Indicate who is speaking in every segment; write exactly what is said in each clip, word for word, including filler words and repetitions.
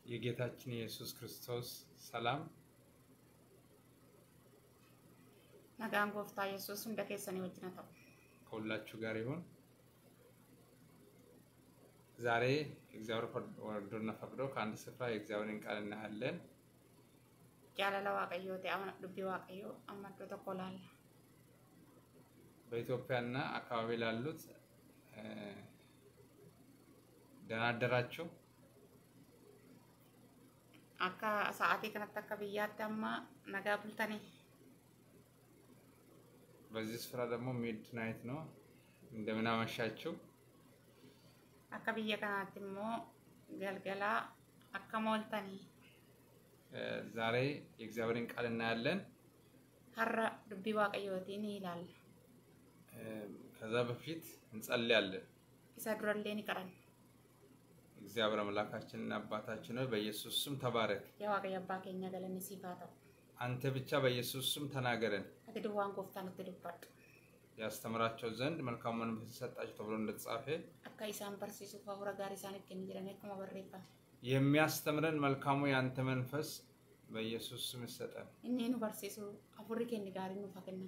Speaker 1: የጌታችን ኢየሱስ ክርስቶስ ሰላም
Speaker 2: ነጋን ጎፍታ ኢየሱስ እንደከሰኒ ወጅነታው
Speaker 1: ከሁላችሁ ጋር ይሁን። ዛሬ እግዚአብሔር ወርዶና ፈቅዶ ከአንድ ስፍራ የእግዚአብሔርን ቃል እናያለን።
Speaker 2: ጃላላ ዋቀዮ ተአመን ዱቢ ዋቀዮ አማዶ ተቆላል
Speaker 1: በኢትዮጵያና አካባቢ ላሉት ደህና አደራችሁ።
Speaker 2: አካ ሰዓቴ ከነተከ ብያታማ ነጋ ብልተኒ
Speaker 1: በዚህ ስፍራ ደግሞ ሚድ ናይት ነው። እንደምን አመሻችሁ።
Speaker 2: አካ ብያ ከናትሞ ገልገላ አካ ሞልተኒ
Speaker 1: ዛሬ የእግዚአብሔርን ቃል እናያለን።
Speaker 2: ሀራ ዱቢ ዋቀዮቲኒ ይላል።
Speaker 1: ከዛ በፊት እንጸልያለን።
Speaker 2: ይሰድረልኝ ይቀራል።
Speaker 1: እግዚአብሔር አምላካችንና አባታችን ሆይ በኢየሱስ ስም ተባረክ።
Speaker 2: ያዋቀ ያባከኛ ገለኒ ሲፋታው
Speaker 1: አንተ ብቻ በኢየሱስ ስም ተናገረን።
Speaker 2: አትድዋን ጎፍታን ትድባት
Speaker 1: ያስተምራቸው ዘንድ መልካም መንፈስ ሰጣቸው ተብሎ እንደተጻፈ
Speaker 2: አካ ኢሳን በርሲሱ ፈውራ ጋር ኢሳን ከንጅረኔ ከመ በረይፋ
Speaker 1: የሚያስተምረን መልካሙ ያንተ መንፈስ በኢየሱስ ስም ይሰጠን።
Speaker 2: እኔኑ በርሲሱ አፉሪ ከን ጋር ነው ፈከና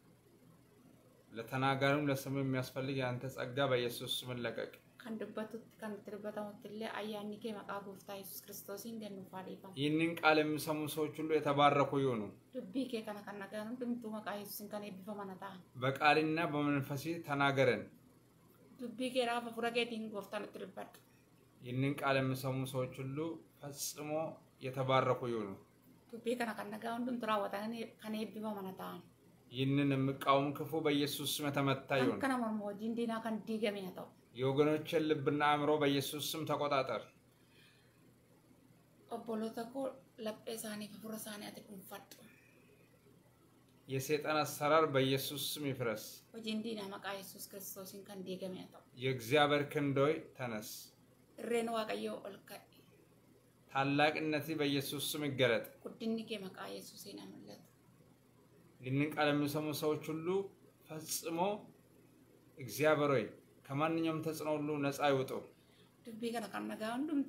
Speaker 1: ለተናጋሪም ለስሙ የሚያስፈልግ ያንተ ጸጋ በኢየሱስ ስም ለቀቅ።
Speaker 2: ከንድበቱት ከንትርበታው ትለ አያኒ ከመቃ ጎፍታ ኢየሱስ ክርስቶስን ገኑ ፋሊፋ
Speaker 1: ይህንን ቃል የሚሰሙ ሰዎች ሁሉ የተባረኩ ይሁኑ።
Speaker 2: ዱቢ ከከና ከናጋኑ ድምጡ መቃ ኢየሱስን ከነ ቢፈማናታ
Speaker 1: በቃልና በመንፈስ ተናገረን።
Speaker 2: ዱቢ ከራፈ ፍረገቲን ጎፍታን ትርባት
Speaker 1: ይህንን ቃል የሚሰሙ ሰዎች ሁሉ ፈጽሞ የተባረኩ ይሁኑ።
Speaker 2: ዱቢ ከና ከናጋኑ ድምጡ ራወታን ከነ ቢፈማናታ
Speaker 1: ይህንን የሚቃወም ክፉ በኢየሱስ ስም ተመታ ይሁን።
Speaker 2: ከና ሞርሞ ጂንዲና ከን ዲገሚያታው
Speaker 1: የወገኖችን ልብና አእምሮ በኢየሱስ ስም ተቆጣጠር።
Speaker 2: ኦቦሎታኮ ለጴሳኒ ፈፍረሳኒ አትቁንፈጥ
Speaker 1: የሰይጣን አሰራር በኢየሱስ ስም ይፍረስ።
Speaker 2: ወጂንዲና መቃ ኢየሱስ ክርስቶስን ከን ዲገሚያታው
Speaker 1: የእግዚአብሔር ክንዶይ ተነስ።
Speaker 2: ረን ዋቀዮ ኦልካይ
Speaker 1: ታላቅነትህ በኢየሱስ ስም ይገለጥ።
Speaker 2: ኩድኒ ከመቃ ኢየሱስን አመለት
Speaker 1: ይህንን ቃል የሚሰሙ ሰዎች ሁሉ ፈጽሞ እግዚአብሔር ሆይ ከማንኛውም ተጽዕኖ ሁሉ ነፃ ይወጡ።
Speaker 2: ዱቢ ከና ከናጋኑ ድምጡ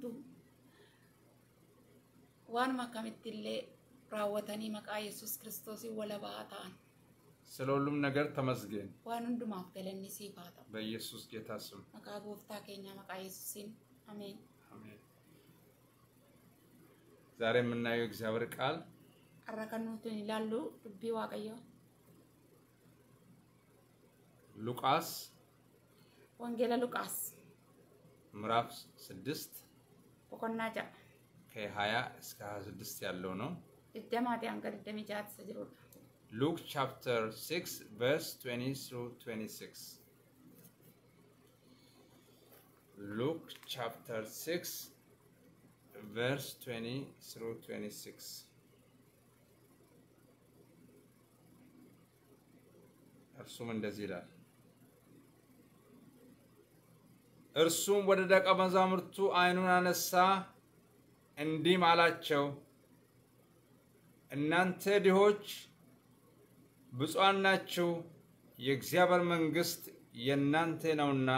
Speaker 2: ዋን ማካምትለ ራወታኒ መቃ ኢየሱስ ክርስቶስ ወለባታን
Speaker 1: ስለሁሉም ነገር ተመስገን።
Speaker 2: ዋን እንዱማፍ ገለኒ ሲፋታ
Speaker 1: በኢየሱስ ጌታ ስም
Speaker 2: መቃ ጎፍታ ከኛ መቃ ኢየሱስን አሜን
Speaker 1: አሜን። ዛሬ የምናየው እግዚአብሔር ቃል
Speaker 2: አራከኑትን ይላሉ። ዱቢ ዋቀዮ
Speaker 1: ሉቃስ
Speaker 2: ወንጌላ ሉቃስ
Speaker 1: ምዕራፍ ስድስት
Speaker 2: ወቆናጃ
Speaker 1: ከሀያ እስከ ሃያ ስድስት ያለው ነው።
Speaker 2: እደማቴ አንገር ደሚጃት ሰጅሩ
Speaker 1: Luke chapter six verse twenty through twenty-six. Luke chapter six verse twenty through twenty-six. እርሱም እንደዚህ ይላል። እርሱም ወደ ደቀ መዛሙርቱ አይኑን አነሳ እንዲህም አላቸው፣ እናንተ ድሆች ብፁዓን ናችሁ፣ የእግዚአብሔር መንግሥት የእናንተ ነውና።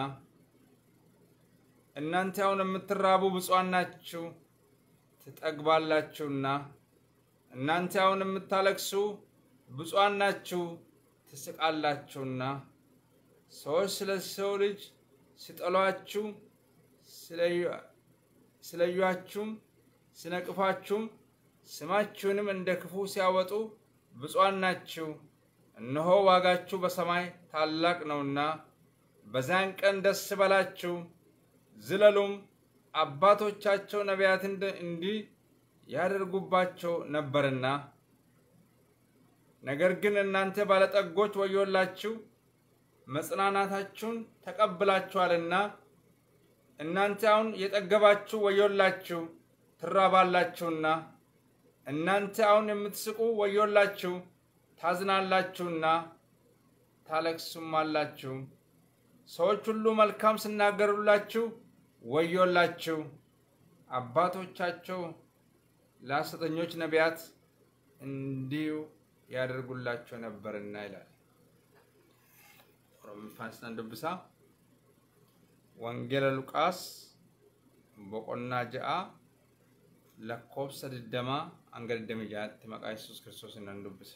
Speaker 1: እናንተ አሁን የምትራቡ ብፁዓን ናችሁ፣ ትጠግባላችሁና። እናንተ አሁን የምታለቅሱ ብፁዓን ናችሁ፣ ትስቃላችሁና። ሰዎች ስለ ሰው ልጅ ሲጠሏችሁ ሲለዩአችሁም ሲነቅፏችሁም ስማችሁንም እንደ ክፉ ሲያወጡ ብፁዓን ናችሁ፣ እነሆ ዋጋችሁ በሰማይ ታላቅ ነውና። በዛን ቀን ደስ በላችሁ ዝለሉም፣ አባቶቻቸው ነቢያትን እንዲህ ያደርጉባቸው ነበርና። ነገር ግን እናንተ ባለጠጎች ወዮላችሁ፣ መጽናናታችሁን ተቀብላችኋልና። እናንተ አሁን የጠገባችሁ ወዮላችሁ፣ ትራባላችሁና። እናንተ አሁን የምትስቁ ወዮላችሁ፣ ታዝናላችሁና ታለቅሱማላችሁ። ሰዎች ሁሉ መልካም ሲናገሩላችሁ ወዮላችሁ፣ አባቶቻቸው ለሐሰተኞች ነቢያት እንዲሁ ያደርጉላቸው ነበርና ይላል። ሮምፋንስና እንደብሳ ወንጌል ሉቃስ በቆና ጃአ lakkoofsa digdamaa hanga digdamii jahaatti maqaa Yesuus Kiristoos nan dubbisa.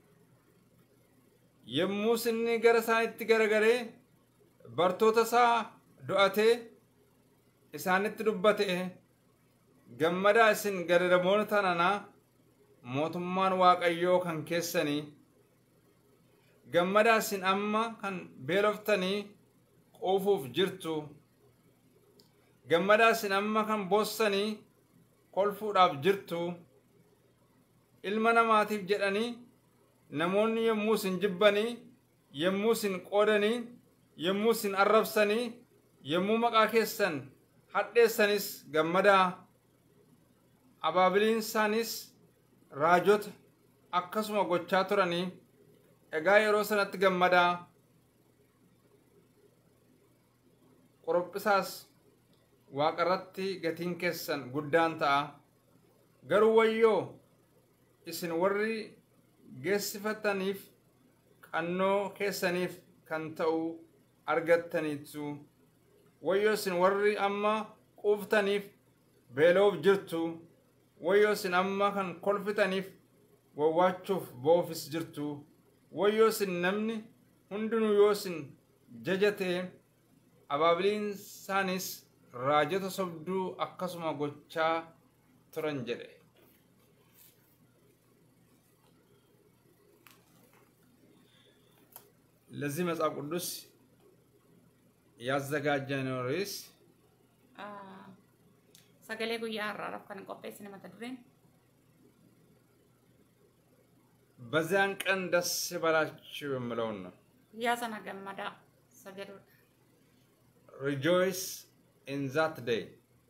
Speaker 1: Yemmus inni gara isaanitti garagaree bartoota isaa do'atee isaanitti dubbate gammadaa isin gadadamoota tananaa mootummaan Waaqayyoo kan keessanii gammadaa isin amma kan beeloftanii quufuuf jirtu gammadaa isin amma kan boossanii kolfuudhaaf jirtu ilma namaatiif jedhanii namoonni yemmuu isin jibbanii yemmuu isin qoodanii yemmuu isin arrabsanii yemmuu maqaa keessan hadheessanis gammadaa abaabiliinsaanis raajota akkasuma gochaa turanii egaa yeroo sanatti gammadaa qorophisaas waaqarratti gatiin keessan guddaan ta'a. Garuu wayyoo isin warri geessifataniif qannoo keessaniif kan ta'u argattaniitu wayyoo isin warri amma quuftaniif beeloof jirtu wayyoo isin amma kan kolfitaniif wawwaachuuf boofis jirtu wayyoo isin namni hundinuu yoo isin jajatee abaabiliinsaanis raajota sobduu akkasuma gochaa turan jedhe. ለዚህ መጽሐፍ ቅዱስ ያዘጋጀነው ርዕስ
Speaker 2: ሰገሌ ጉያ አራራፍ ከን ቆጴስነ መተድሬን
Speaker 1: በዚያን ቀን ደስ ይበላችሁ የምለው ነው።
Speaker 2: ያሰና ገመዳ ሰገዱ
Speaker 1: Rejoice in that day.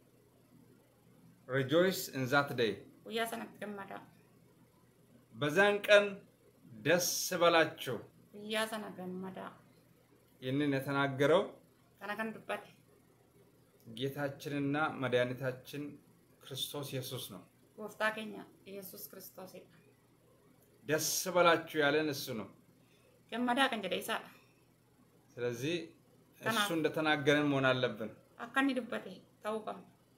Speaker 1: Rejoice in that day.
Speaker 2: ያሰና ገመዳ
Speaker 1: በዚያን ቀን ደስ ይበላችሁ
Speaker 2: ያሰና ገመዳ
Speaker 1: ይህንን የተናገረው
Speaker 2: ከነከን ዱበት
Speaker 1: ጌታችንና መድኃኒታችን ክርስቶስ ኢየሱስ ነው።
Speaker 2: ጎፍታ ከኛ ኢየሱስ ክርስቶስ
Speaker 1: ደስ ይበላችሁ ያለን እሱ ነው።
Speaker 2: ገመዳ ከንጀደ ይሳ
Speaker 1: ስለዚህ እሱ እንደተናገረን መሆን አለብን።
Speaker 2: አካኒ ዱበቴ ታውቀም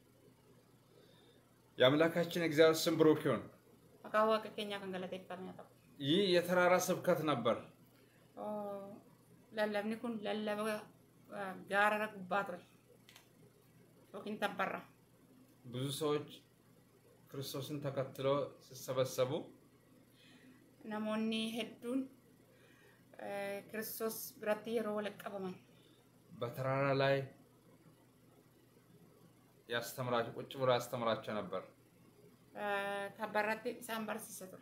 Speaker 1: የአምላካችን እግዚአብሔር ስም ብሩክ ይሁን።
Speaker 2: አካዋ ከኛ ከንገለተ ይፈርኛታ
Speaker 1: ይህ የተራራ ስብከት ነበር።
Speaker 2: ኦ ለለብኒ ኩን ለለበ ጋራራ ጉባትረ ወኪን ተበራ
Speaker 1: ብዙ ሰዎች ክርስቶስን ተከትለው ሲሰበሰቡ
Speaker 2: ናሞኒ ሄዱን ክርስቶስ ብራቲ የሮ ወለቀበማን
Speaker 1: በተራራ ላይ ያስተምራቸው ቁጭ ብሎ ያስተምራቸው ነበር።
Speaker 2: ተበራቲ ሳምባር ሲሰጡ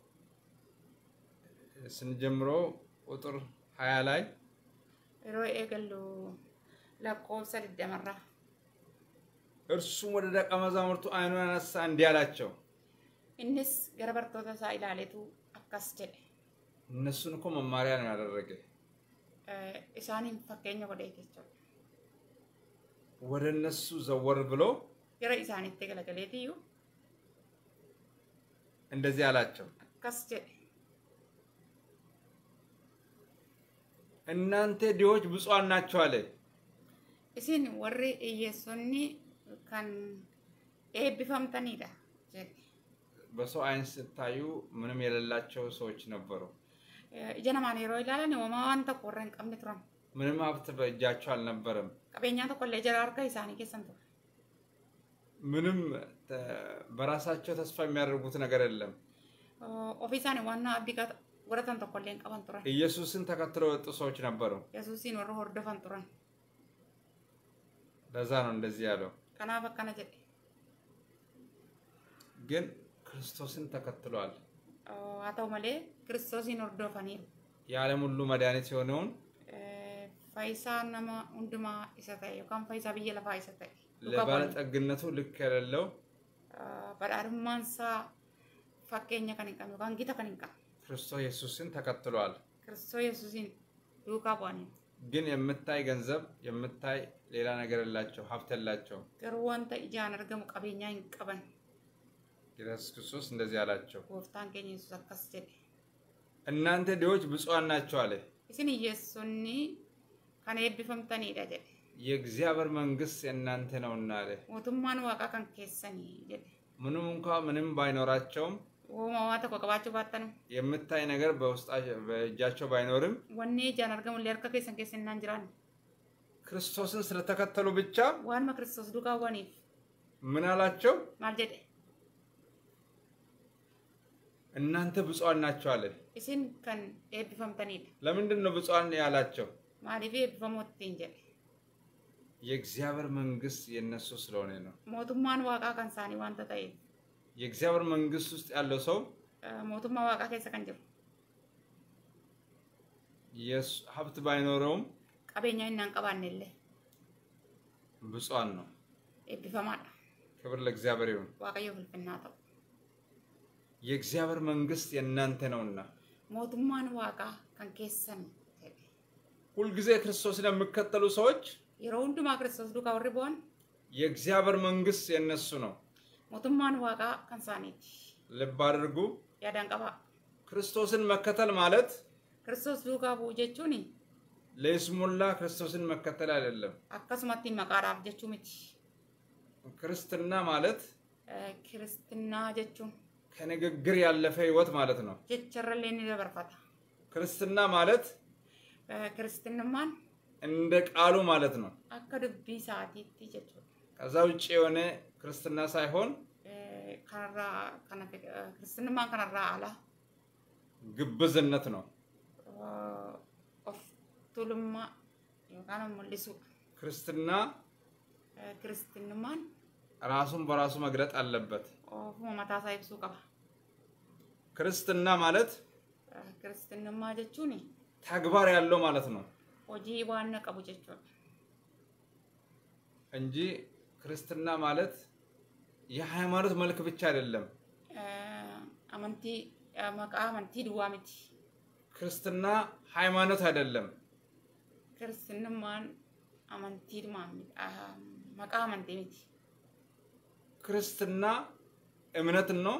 Speaker 1: ስንጀምሮ ቁጥር ሃያ ላይ
Speaker 2: ሮ ኤገሉ ለቆብሰ ደመራ
Speaker 1: እርሱም ወደ ደቀ መዛሙርቱ አይኑን አነሳ እንዲህ አላቸው።
Speaker 2: እንስ ገረበርቶታ ሳይላሌቱ አካስጀለ
Speaker 1: እነሱን እኮ መማሪያ ነው ያደረገ።
Speaker 2: ኢሳኒን ፈከኛ ወደ ይተቸው
Speaker 1: ወደ እነሱ ዘወር ብሎ
Speaker 2: ገረ ኢሳኒት ተገለገለቲዩ
Speaker 1: እንደዚህ አላቸው።
Speaker 2: አካስጀለ
Speaker 1: እናንተ ድሆች ብፁዓን ናችሁ አለ።
Speaker 2: ኢሲን ወሬ ኢየሱስኒ ካን ኤቢፋምተኒዳ
Speaker 1: በሰው አይን ስታዩ ምንም የሌላቸው ሰዎች ነበሩ።
Speaker 2: ጀነማን ሄሮ ይላል ነው ማንተ ቆረን ቀምነ ትራም
Speaker 1: ምንም ሀብት በእጃቸው አልነበረም።
Speaker 2: ቀበኛ ተቆለ ጀራርካ ኢሳኒ ከሰንተ
Speaker 1: ምንም በራሳቸው ተስፋ የሚያደርጉት ነገር የለም።
Speaker 2: ኦፊሳኒ ዋና አብዲጋ ወረተን ተቆለን ቀበን ትራም
Speaker 1: ኢየሱስን ተከትለው ወጡ ሰዎች ነበሩ።
Speaker 2: ኢየሱስን ወረ ሆርደፈን ትራም
Speaker 1: ለዛ ነው እንደዚህ ያለው።
Speaker 2: ከና በከነ ጀ
Speaker 1: ግን ክርስቶስን ተከትሏል።
Speaker 2: አታው ማለ ክርስቶስን ወርዶፈኒ
Speaker 1: የዓለም ሁሉ መድኃኒት የሆነውን
Speaker 2: ፋይሳ ነማ ኡንድማ ይሰጣይ ወካም ፋይሳ በየለ ፋይሰጣይ
Speaker 1: ለባለጠግነቱ ልክ የሌለው
Speaker 2: በዳርማንሳ ፈከኛ ከንቀም ወካን ጊታ ከንቀ
Speaker 1: ክርስቶስ ኢየሱስን ተከትሏል።
Speaker 2: ክርስቶስ ኢየሱስን ዱካ ባኒ
Speaker 1: ግን የምታይ ገንዘብ የምታይ ሌላ ነገር የላቸው ሀብት የላቸው።
Speaker 2: ገርዋንተ ኢጃን አርገሙ ቀበኛ ይንቀበን
Speaker 1: ኢየሱስ ክርስቶስ እንደዚህ አላቸው።
Speaker 2: ወፍታን ከኝ ኢየሱስ አከስጀ
Speaker 1: እናንተ ድሆች ብፁዓን ናችሁ አለ።
Speaker 2: እስኒ ኢየሱስኒ ካን ኤቢፈምተኒ ዳጀ የእግዚአብሔር
Speaker 1: መንግስት የእናንተ ነውና አለ።
Speaker 2: ሞቱማን ዋቃ ካን ከሰኒ ጀ
Speaker 1: ምንም እንኳን ምንም ባይኖራቸውም
Speaker 2: uumamaa tokko qabaachuu baattan
Speaker 1: የምታይ ነገር በውስጣቸው በእጃቸው ባይኖርም
Speaker 2: wanni ijaan argamu illee harka keessan keessa hin jiraan
Speaker 1: ክርስቶስን ስለተከተሉ ብቻ
Speaker 2: waanuma Kiristoos duukaa bu'aniif
Speaker 1: ምን አላቸው?
Speaker 2: maal jedhe
Speaker 1: እናንተ ብፁዓን ናችሁ አለ።
Speaker 2: isin kan eebbifamtanidha.
Speaker 1: ለምንድን ነው ብፁዓን ያላቸው?
Speaker 2: maaliif eebbifamoottiin jedhe
Speaker 1: የእግዚአብሔር መንግስት የነሱ ስለሆነ ነው።
Speaker 2: mootummaan waaqaa kan isaanii waanta ta'eef
Speaker 1: የእግዚአብሔር መንግስት ውስጥ ያለው ሰው
Speaker 2: mootummaa waaqaa keessa kan jiru
Speaker 1: የሱ ሀብት ባይኖረውም
Speaker 2: qabeenya hin qabaannellee
Speaker 1: ብፁዓን ነው።
Speaker 2: eebbifamaadha.
Speaker 1: ክብር ለእግዚአብሔር ይሁን።
Speaker 2: waaqayyo ulfinnaa ta'u
Speaker 1: የእግዚአብሔር መንግስት የእናንተ ነውና
Speaker 2: mootummaan waaqaa kan keessan ta'e
Speaker 1: ሁሉ ጊዜ ክርስቶስን የሚከተሉ ሰዎች
Speaker 2: yeroo hundumaa Kiristoos duukaa warri bu'an
Speaker 1: የእግዚአብሔር መንግስት የነሱ ነው።
Speaker 2: mootummaan waaqaa kan isaaniiti.
Speaker 1: ልብ አድርጉ።
Speaker 2: yaadaan qabaa.
Speaker 1: ክርስቶስን መከተል ማለት
Speaker 2: Kiristoos duukaa bu'u jechuun
Speaker 1: ለይስሙላ ክርስቶስን መከተል አይደለም።
Speaker 2: akkasumatti maqaadhaaf jechuu miti.
Speaker 1: ክርስትና ማለት
Speaker 2: ክርስትናaa jechuun
Speaker 1: ከንግግር ያለፈ ህይወት ማለት ነው።
Speaker 2: jecharrallee ni dabarfata.
Speaker 1: ክርስትና ማለት
Speaker 2: ክርስትናማን
Speaker 1: እንደ ቃሉ ማለት ነው።
Speaker 2: akka dubbii isaatiitti jechuudha.
Speaker 1: ከዛ ውጪ የሆነ ክርስትና ሳይሆን
Speaker 2: kanarraa kana ክርስትናማን kanarraa ala
Speaker 1: ግብዝነት ነው።
Speaker 2: of tulummaa yookaan mul'isu
Speaker 1: ክርስትና
Speaker 2: ክርስትናማን
Speaker 1: ራሱን በራሱ መግለጥ አለበት።
Speaker 2: ofuma mataa isaa ibsuu qaba.
Speaker 1: ክርስትና ማለት
Speaker 2: ክርስትናማ jechuun
Speaker 1: ተግባር ያለው ማለት ነው
Speaker 2: hojii waan qabu jechuudha
Speaker 1: እንጂ ክርስትና ማለት የሃይማኖት መልክ ብቻ አይደለም።
Speaker 2: አመንቲ መቃ አመንቲ ድዋ miti.
Speaker 1: ክርስትና ሃይማኖት አይደለም።
Speaker 2: ክርስትናማን አመንቲ ድማ መቃ አመንቲ miti.
Speaker 1: ክርስትና እምነት ነው።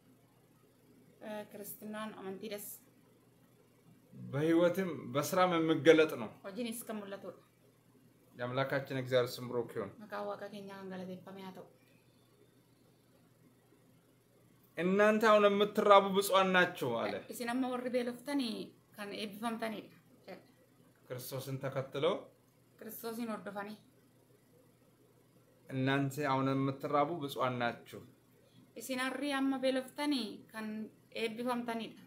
Speaker 2: ክርስትናን አመንቲ ደስ
Speaker 1: በህይወትም በስራም የሚገለጥ ነው።
Speaker 2: hojiin iska mul'atu
Speaker 1: የአምላካችን እግዚአብሔር ስም ብሩክ ይሁን።
Speaker 2: maqaa waaqa keenyaa kan galateeffame haa ta'u.
Speaker 1: እናንተ አሁን የምትራቡ ብፁዓን ናችሁ አለ።
Speaker 2: isin amma warri beeloftanii kan eebbifamtanidha.
Speaker 1: ክርስቶስን ተከትለው
Speaker 2: Kiristoosin hordofanii
Speaker 1: እናንተ አሁን የምትራቡ ብፁዓን ናችሁ።
Speaker 2: isin harri amma beeloftanii kan eebbifamtanidha.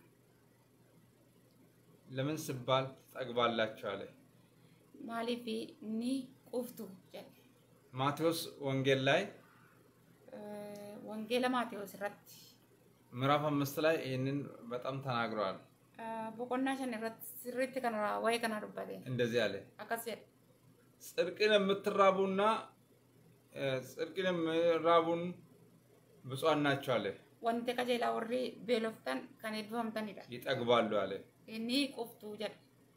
Speaker 1: ለምን ሲባል ትጠግባላችሁ አለ።
Speaker 2: maaliif ni quuftu jedhe.
Speaker 1: ማቴዎስ ወንጌል ላይ
Speaker 2: wangeela Maatewos irratti
Speaker 1: ምዕራፍ አምስት ላይ ይሄንን በጣም ተናግሯል።
Speaker 2: boqonnaa shan irratti sirriitti kan waa'ee kana dubbate
Speaker 1: እንደዚህ አለ።
Speaker 2: akkas jedhe
Speaker 1: ጽድቅን የምትራቡና ጽድቅን የምትራቡን ብፁዓን ናችሁ አለ።
Speaker 2: wanti qajeelaa warri beeloftan kan eebbifamtanidha.
Speaker 1: ይጠግባሉ አለ።
Speaker 2: inni quuftu jedhe.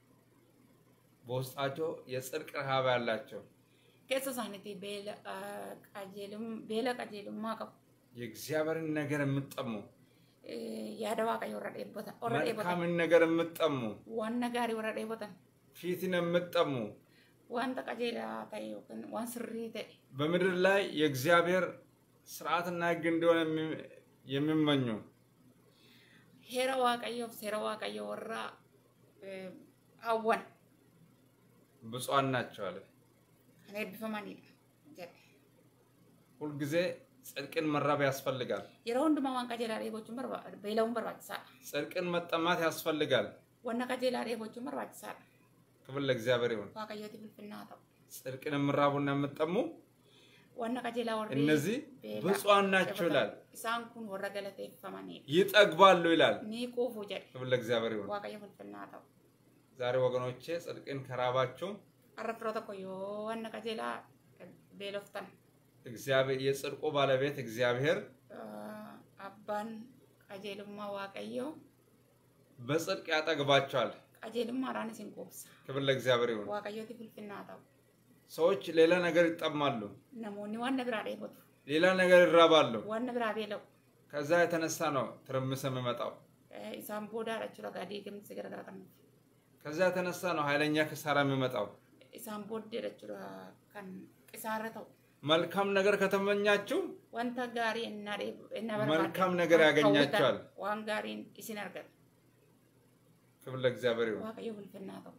Speaker 1: በውስጣቸው የጽድቅ ረሃብ ያላቸው
Speaker 2: keessa isaaniitti beela qajeelum beela qajeelummaa qabu.
Speaker 1: የእግዚአብሔርን ነገር የምትጠሙ
Speaker 2: yaada waaqayyoo irra dheebotan warra dheebotan
Speaker 1: መልካምን ነገር የምትጠሙ
Speaker 2: waan gaarii warra dheebotan
Speaker 1: ፊትን የምትጠሙ
Speaker 2: wanta qajeelaa ta'e yookaan waan sirrii ta'e
Speaker 1: በምድር ላይ የእግዚአብሔር ሥርዓትና ሕግ እንደሆነ የሚመኙ
Speaker 2: heera waaqayyoo seera waaqayyoo warra hawwan
Speaker 1: ብፁዓን ናቸው አለ።
Speaker 2: kan eebbifamanidha jedhe.
Speaker 1: ሁልጊዜ ጽድቅን መራብ ያስፈልጋል።
Speaker 2: yeroo hundumaa waan qajeelaa dheebochuun barbaada beela'uun barbaachisaadha.
Speaker 1: ጽድቅን መጠማት ያስፈልጋል።
Speaker 2: wanna qajeelaa dheebochuun barbaachisaadha.
Speaker 1: ክብር ለእግዚአብሔር ይሁን።
Speaker 2: waaqayyootiif ulfinnaa ta'u.
Speaker 1: ጽድቅን የምራቡና የምትጠሙ
Speaker 2: wanna qajeelaa warri
Speaker 1: እነዚህ ብፁዓን ናቸው ይላል።
Speaker 2: isaan kun warra galateeffamanidha.
Speaker 1: ይጠግባሉ ይላል።
Speaker 2: ni quufu jedhe.
Speaker 1: ክብር ለእግዚአብሔር ይሁን።
Speaker 2: waaqayyoof ulfinnaa ta'u.
Speaker 1: ዛሬ ወገኖቼ ጽድቅን ከራባችሁ
Speaker 2: har'a firoo tokko yoo wanna qajeelaa beeloftan
Speaker 1: እግዚአብሔር የጽድቁ ባለቤት እግዚአብሔር
Speaker 2: abbaan qajeelummaa waaqayyoo
Speaker 1: በጽድቅ ያጠግባቸዋል።
Speaker 2: qajeelummaadhaan isin quubsa.
Speaker 1: ክብር ለእግዚአብሔር ይሁን።
Speaker 2: waaqayyootiif ulfinnaa ta'u.
Speaker 1: ሰዎች ሌላ ነገር ይጠማሉ።
Speaker 2: namoonni waan biraa dheebotu.
Speaker 1: ሌላ ነገር ይራባሉ።
Speaker 2: waan biraa beela'u.
Speaker 1: ከዛ የተነሳ ነው ትርምስ የሚመጣው።
Speaker 2: isaan boodaadha jechuudha gaadiigamsi garagara kan
Speaker 1: ከዛ የተነሳ ነው ኃይለኛ ክሳራ የሚመጣው።
Speaker 2: isaan booddeedha jechuudha kan qisaarra ta'u.
Speaker 1: መልካም ነገር ከተመኛችሁ
Speaker 2: ወንታ ጋሪ እና እና
Speaker 1: መልካም ነገር ያገኛችኋል
Speaker 2: ዋን ጋሪን ይስነርገት
Speaker 1: ክብር ለእግዚአብሔር ይሁን
Speaker 2: ዋቀዮ ፍልፍናው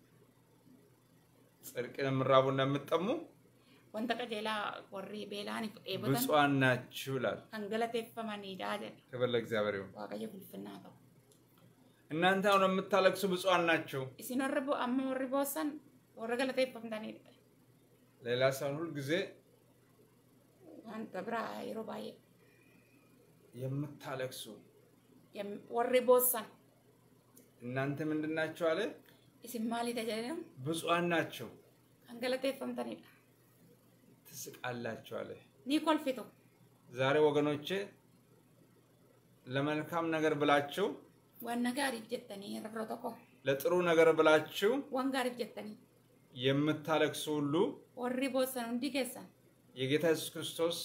Speaker 1: ጽድቅን ምራቡና ምጠሙ
Speaker 2: ወንታ ቀጀላ ወሪ ቤላኒ ኤቦታ
Speaker 1: ብፁዓን ናችሁ ይላል
Speaker 2: አንገለተፈማኒ ዳደ
Speaker 1: ክብር ለእግዚአብሔር ይሁን
Speaker 2: ዋቀዮ ፍልፍናው
Speaker 1: እናንተ አሁን የምታለቅሱ ብፁዓን ናችሁ
Speaker 2: ይስነርቡ አመወሪ ቦሰን ወረገለተፈምዳኒ
Speaker 1: ሌላ ሰው ሁሉ ጊዜ
Speaker 2: አንተ ብራ ይሮባየ
Speaker 1: የምታለቅሱ
Speaker 2: ወሪ ቦሰን
Speaker 1: እናንተ ምንድናችሁ አለ
Speaker 2: እስማሊ ተጀለም
Speaker 1: ብፁዓን ናችሁ
Speaker 2: አንገለተፈምዳኒ
Speaker 1: ትስቃላችሁ አለ
Speaker 2: ኒኮልፊቶ
Speaker 1: ዛሬ ወገኖቼ ለመልካም ነገር ብላችሁ
Speaker 2: ወነጋሪ ጀተኒ ረብሮተኮ
Speaker 1: ለጥሩ ነገር ብላችሁ
Speaker 2: ወንጋሪ ጀተኒ
Speaker 1: የምታለቅሱ ሁሉ
Speaker 2: ወሪ ቦሰን እንዲገሰን
Speaker 1: የጌታ ኢየሱስ ክርስቶስ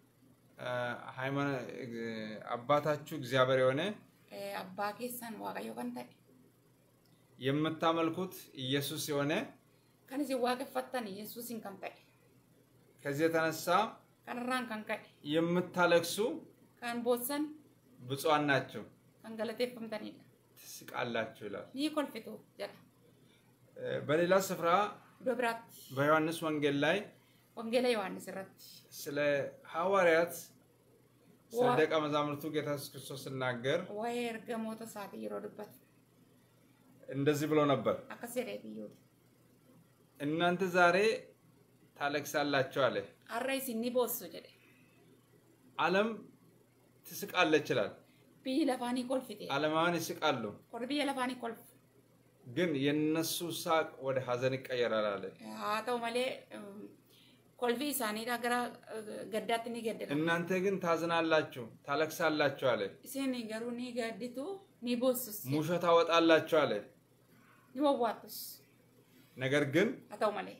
Speaker 1: ሃይማኖት አባታችሁ እግዚአብሔር የሆነ
Speaker 2: አባኬሰን ዋቀዮ ከንታይ
Speaker 1: የምታመልኩት ኢየሱስ የሆነ
Speaker 2: ከነዚ ዋቀፈተን ኢየሱስን ከንታይ
Speaker 1: ከዚህ የተነሳ
Speaker 2: ከነራን ከንካይ
Speaker 1: የምታለቅሱ
Speaker 2: ካን ቦሰን
Speaker 1: ብፁዓን ናችሁ
Speaker 2: አንገለተፈምተኒ
Speaker 1: ትስቃላችሁ ይላል
Speaker 2: ኒኮልፊቶ ጀላ
Speaker 1: በሌላ ስፍራ
Speaker 2: ዶብራት
Speaker 1: በዮሐንስ ወንጌል ላይ
Speaker 2: ወንጌል ዮሐንስ ረት
Speaker 1: ስለ ሐዋርያት ስለ ደቀ መዛሙርቱ ጌታ ኢየሱስ ክርስቶስ ሲናገር
Speaker 2: ወይ እርገሞተ ሳት ይሮድበት
Speaker 1: እንደዚህ ብሎ ነበር
Speaker 2: አከሰሬት ይዩ
Speaker 1: እናንተ ዛሬ ታለቅሳላችሁ አለ
Speaker 2: አራይስ ኒቦስ ጀደ
Speaker 1: ዓለም ትስቃለች ይላል
Speaker 2: ቢለፋኒ ኮልፊቴ
Speaker 1: ዓለማውያን ይስቃሉ
Speaker 2: ኮርቢ ለፋኒ ኮልፍ
Speaker 1: ግን የነሱ ሳቅ ወደ ሐዘን ይቀየራል አለ
Speaker 2: አታው ማለ ኮልፊ ሳኒ ዳገራ ገዳትኒ ገደለ
Speaker 1: እናንተ ግን ታዝናላችሁ ታለቅሳላችሁ አለ
Speaker 2: ሲኒ ገሩኒ ገድቱ ኒቦስስ
Speaker 1: ሙሾ ታወጣላችሁ አለ
Speaker 2: ይወዋጥስ
Speaker 1: ነገር ግን
Speaker 2: አታው ማለ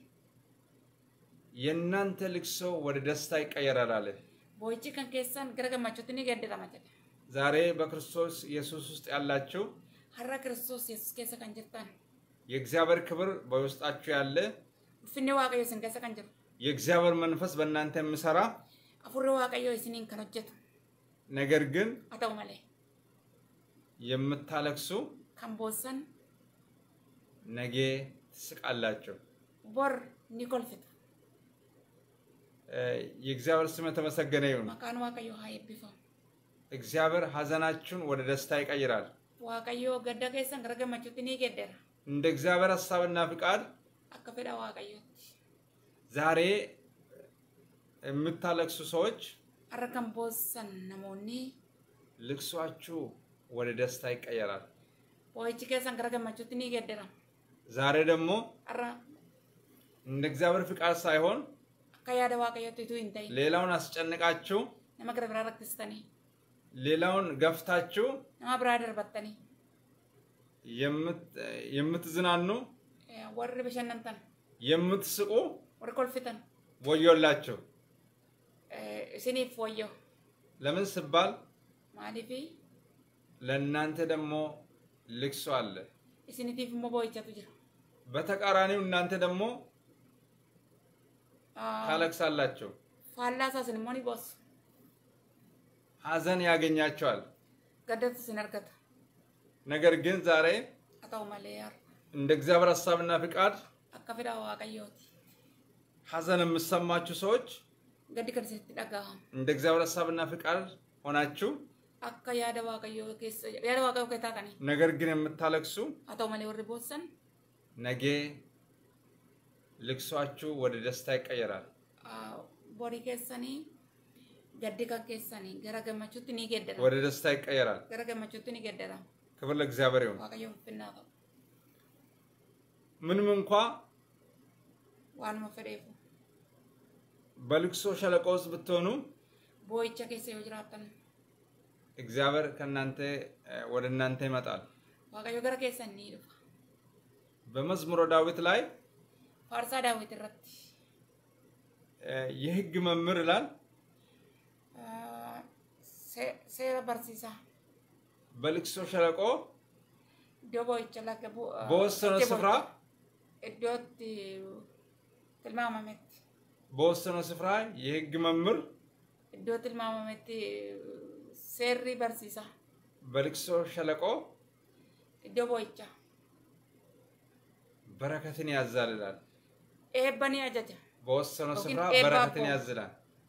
Speaker 1: የናንተ ልቅሶ ወደ ደስታ ይቀየራል አለ
Speaker 2: ቦይቺ ከንከሰን ገረገማቹትኒ ገደላ ማጨለ
Speaker 1: ዛሬ በክርስቶስ ኢየሱስ ውስጥ ያላችሁ
Speaker 2: ሐራ ክርስቶስ ኢየሱስ ከሰ ከንጀታን
Speaker 1: የእግዚአብሔር ክብር በውስጣችሁ ያለ
Speaker 2: ፍኔ ዋቀዮ ስንከሰ ከንጀ
Speaker 1: የእግዚአብሔር መንፈስ በእናንተ የሚሰራ
Speaker 2: አፉረ ዋቀዮ ስኒን ከነጀቱ
Speaker 1: ነገር ግን
Speaker 2: አታው ማለ
Speaker 1: የምታለቅሱ
Speaker 2: ካምቦሰን
Speaker 1: ነገ ትስቃላችሁ
Speaker 2: ቦር ኒኮልፊቶ
Speaker 1: የእግዚአብሔር ስም የተመሰገነ ይሁን
Speaker 2: ማካን ዋቀዮ ሃይቢፋ
Speaker 1: እግዚአብሔር ሐዘናችሁን ወደ ደስታ ይቀይራል
Speaker 2: ዋቀዮ ገዳ ከሰን ገረገማቹትኒ ገደራ
Speaker 1: እንደ እግዚአብሔር ሐሳብና ፍቃድ
Speaker 2: አከፈዳ ዋቀዮ
Speaker 1: ዛሬ የምታለቅሱ ሰዎች
Speaker 2: አረከም ቦሰን ነሞኒ
Speaker 1: ልቅሷችሁ ወደ ደስታ ይቀየራል
Speaker 2: ወይቺ ከሰን ገረገማቹትኒ ገደራ
Speaker 1: ዛሬ ደግሞ
Speaker 2: አራ
Speaker 1: እንደ እግዚአብሔር ፍቃድ ሳይሆን
Speaker 2: ከያደ ዋቀዮ ቲቱ እንታይ
Speaker 1: ሌላውን አስጨንቃችሁ
Speaker 2: ነመግረግራ ረክስተኒ
Speaker 1: ሌላውን ገፍታችሁ
Speaker 2: ነማ ብራደር በተኒ
Speaker 1: የምት የምትዝናኑ
Speaker 2: ወር በሸነንተን
Speaker 1: የምትስቁ
Speaker 2: ወር ኮልፊተን
Speaker 1: ወዮላችሁ
Speaker 2: ሲኒፍ ወዮ
Speaker 1: ለምን ሲባል
Speaker 2: ማሊፊ
Speaker 1: ለእናንተ ደግሞ ልቅሶ አለ
Speaker 2: ሲኒቲፍ ሞቦይቻቱ ጅራ
Speaker 1: በተቃራኒው እናንተ ደግሞ ታለቅሳላችሁ
Speaker 2: ፋላሳ ስንሞኒ ቦስ
Speaker 1: ሐዘን ያገኛቸዋል
Speaker 2: ገደት ሲነርገት
Speaker 1: ነገር ግን ዛሬ
Speaker 2: አታው ማለያር
Speaker 1: እንደ እግዚአብሔር ሐሳብና ፍቃድ
Speaker 2: አከፈዳ ዋቀዮት
Speaker 1: ሐዘን የምሰማችሁ ሰዎች
Speaker 2: ገድ ከርሲት ዳጋ
Speaker 1: እንደ እግዚአብሔር ሐሳብና ፍቃድ ሆናችሁ
Speaker 2: አካ ያደ ዋቀዮ ከስ ያደ ዋቀዮ ከታከኒ
Speaker 1: ነገር ግን የምታለቅሱ
Speaker 2: አታው ማለ ወር ቦሰን
Speaker 1: ነገ ልቅሷችሁ ወደ ደስታ ይቀየራል
Speaker 2: ቦሪ ከሰኒ ገድካ ከሰኒ ገረገማቹትኒ ገደራ
Speaker 1: ወደ ደስታ ይቀየራል
Speaker 2: ገረገማቹትኒ ገደራ
Speaker 1: ክብር ለእግዚአብሔር ይሁን
Speaker 2: ዋቀዮ ፍናታ
Speaker 1: ምንም እንኳን
Speaker 2: ዋን መፈደፉ
Speaker 1: በልቅሶ ሸለቆ ውስጥ ብትሆኑ
Speaker 2: ቦይቻ ከሰ ይጅራተን
Speaker 1: እግዚአብሔር ከናንተ ወደ እናንተ ይመጣል
Speaker 2: ዋቀዮ ገረ ከሰኒ ይልፋ
Speaker 1: በመዝሙረ ዳዊት ላይ
Speaker 2: ፋርሳ ዳዊት ረት
Speaker 1: የሕግ መምህር ይላል
Speaker 2: ሴራ በርሲሳ
Speaker 1: በልቅሶ ሸለቆ
Speaker 2: ዶቦይቻ ለገቡ
Speaker 1: በወሰነ ስፍራ
Speaker 2: እዶት ተልማማመት
Speaker 1: በወሰነው ስፍራ የሕግ መምህር
Speaker 2: iddootti ilmaamametti seerri barsiisa
Speaker 1: በልቅሶ ሸለቆ
Speaker 2: iddoo boo'ichaa
Speaker 1: በረከትን ያዛልላል
Speaker 2: eebba ni ajaja
Speaker 1: በወሰነው ስፍራ በረከትን ያዝላል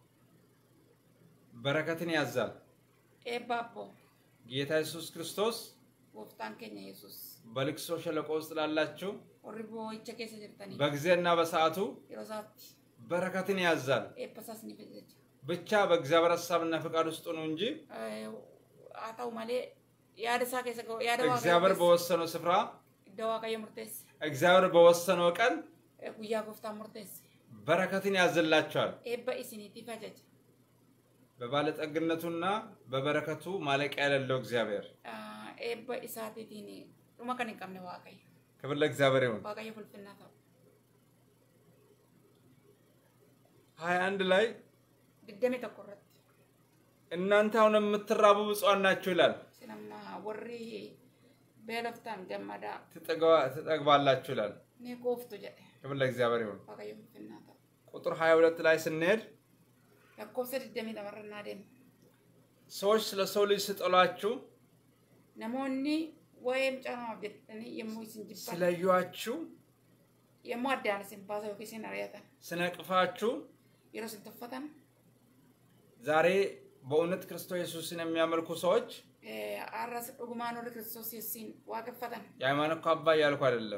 Speaker 1: በረከትን ያዛል
Speaker 2: eebba abboo
Speaker 1: ጌታ ኢየሱስ ክርስቶስ
Speaker 2: gooftaan keenya Yesuus
Speaker 1: በልቅሶ ሸለቆ ውስጥ ላላችሁ
Speaker 2: warri boo'icha keessa jirtanii
Speaker 1: በጊዜና በሰዓቱ
Speaker 2: yeroo isaatti
Speaker 1: በረከትን ያዛል
Speaker 2: eebba isaas ni fida
Speaker 1: ብቻ በእግዚአብሔር ሐሳብና ፈቃድ ውስጥ ነው እንጂ
Speaker 2: haa ta'u malee yaada isaa keessa yaada Waaqayyoo
Speaker 1: እግዚአብሔር በወሰነው ስፍራ
Speaker 2: iddoo Waaqayyo murteesse
Speaker 1: እግዚአብሔር በወሰነው ቀን
Speaker 2: guyyaa gooftaan murteesse
Speaker 1: በረከትን ያዝላችኋል
Speaker 2: eebba isiniitiif ajaja
Speaker 1: በባለጠግነቱና በበረከቱ ማለቂያ የሌለው እግዚአብሔር
Speaker 2: eebba isaatiitiin dhuma kan hin qabne Waaqayyo
Speaker 1: ክብር ለእግዚአብሔር ይሁን
Speaker 2: Waaqayyo fulfinnaa ta'u
Speaker 1: ሃያ አንድ ላይ
Speaker 2: digdamii tokko irratti
Speaker 1: እናንተ አሁን የምትራቡ ብፁዓን ናችሁ ይላል
Speaker 2: sinamma warri beeloftaan gammadaa
Speaker 1: ትጠግባላችሁ ይላል
Speaker 2: ni gooftu jedhe
Speaker 1: ክብር ለእግዚአብሔር ይሁን
Speaker 2: Waaqayyo fulfinnaa ta'u
Speaker 1: ቁጥር ሃያ ሁለት ላይ ስንሄድ
Speaker 2: lakkoofsa digdamii lamarraa deemu
Speaker 1: ሰዎች ስለ ሰው ልጅ ሲጠሏችሁ
Speaker 2: namoonni waa'ee mucaanaaf jettanii yommuu isin jibban
Speaker 1: ስለዩአችሁ
Speaker 2: yommuu addaan isin baasan yookiin isin ari'atan
Speaker 1: ስነቅፋችሁ
Speaker 2: yeroo isin tuffatan
Speaker 1: ዛሬ በእውነት ክርስቶስ ኢየሱስን የሚያመልኩ ሰዎች
Speaker 2: arras dhugumaan warri Kiristoos Yesuusin waaqeffatan
Speaker 1: የሃይማኖት ካባ ያልኩ አይደለም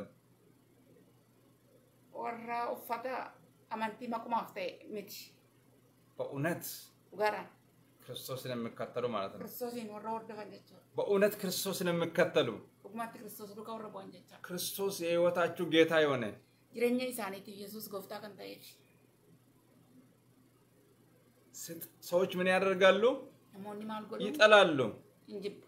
Speaker 2: warra uffata amantii maqumaaf ta'e miti
Speaker 1: በእውነት
Speaker 2: dhugaadhaan
Speaker 1: ክርስቶስን የሚከተሉ ማለት ነው
Speaker 2: Kiristoosin warra hordofan jechuudha
Speaker 1: በእውነት ክርስቶስን የሚከተሉ
Speaker 2: dhugumaatti Kiristoos duukaa warra bu'an jechuudha
Speaker 1: ክርስቶስ የሕይወታችሁ ጌታ የሆነ
Speaker 2: jireenya isaaniitiif Yesuus gooftaa kan ta'eef
Speaker 1: ሰዎች ምን ያደርጋሉ
Speaker 2: namoonni maal godhu
Speaker 1: ይጠላሉ
Speaker 2: hin jibbu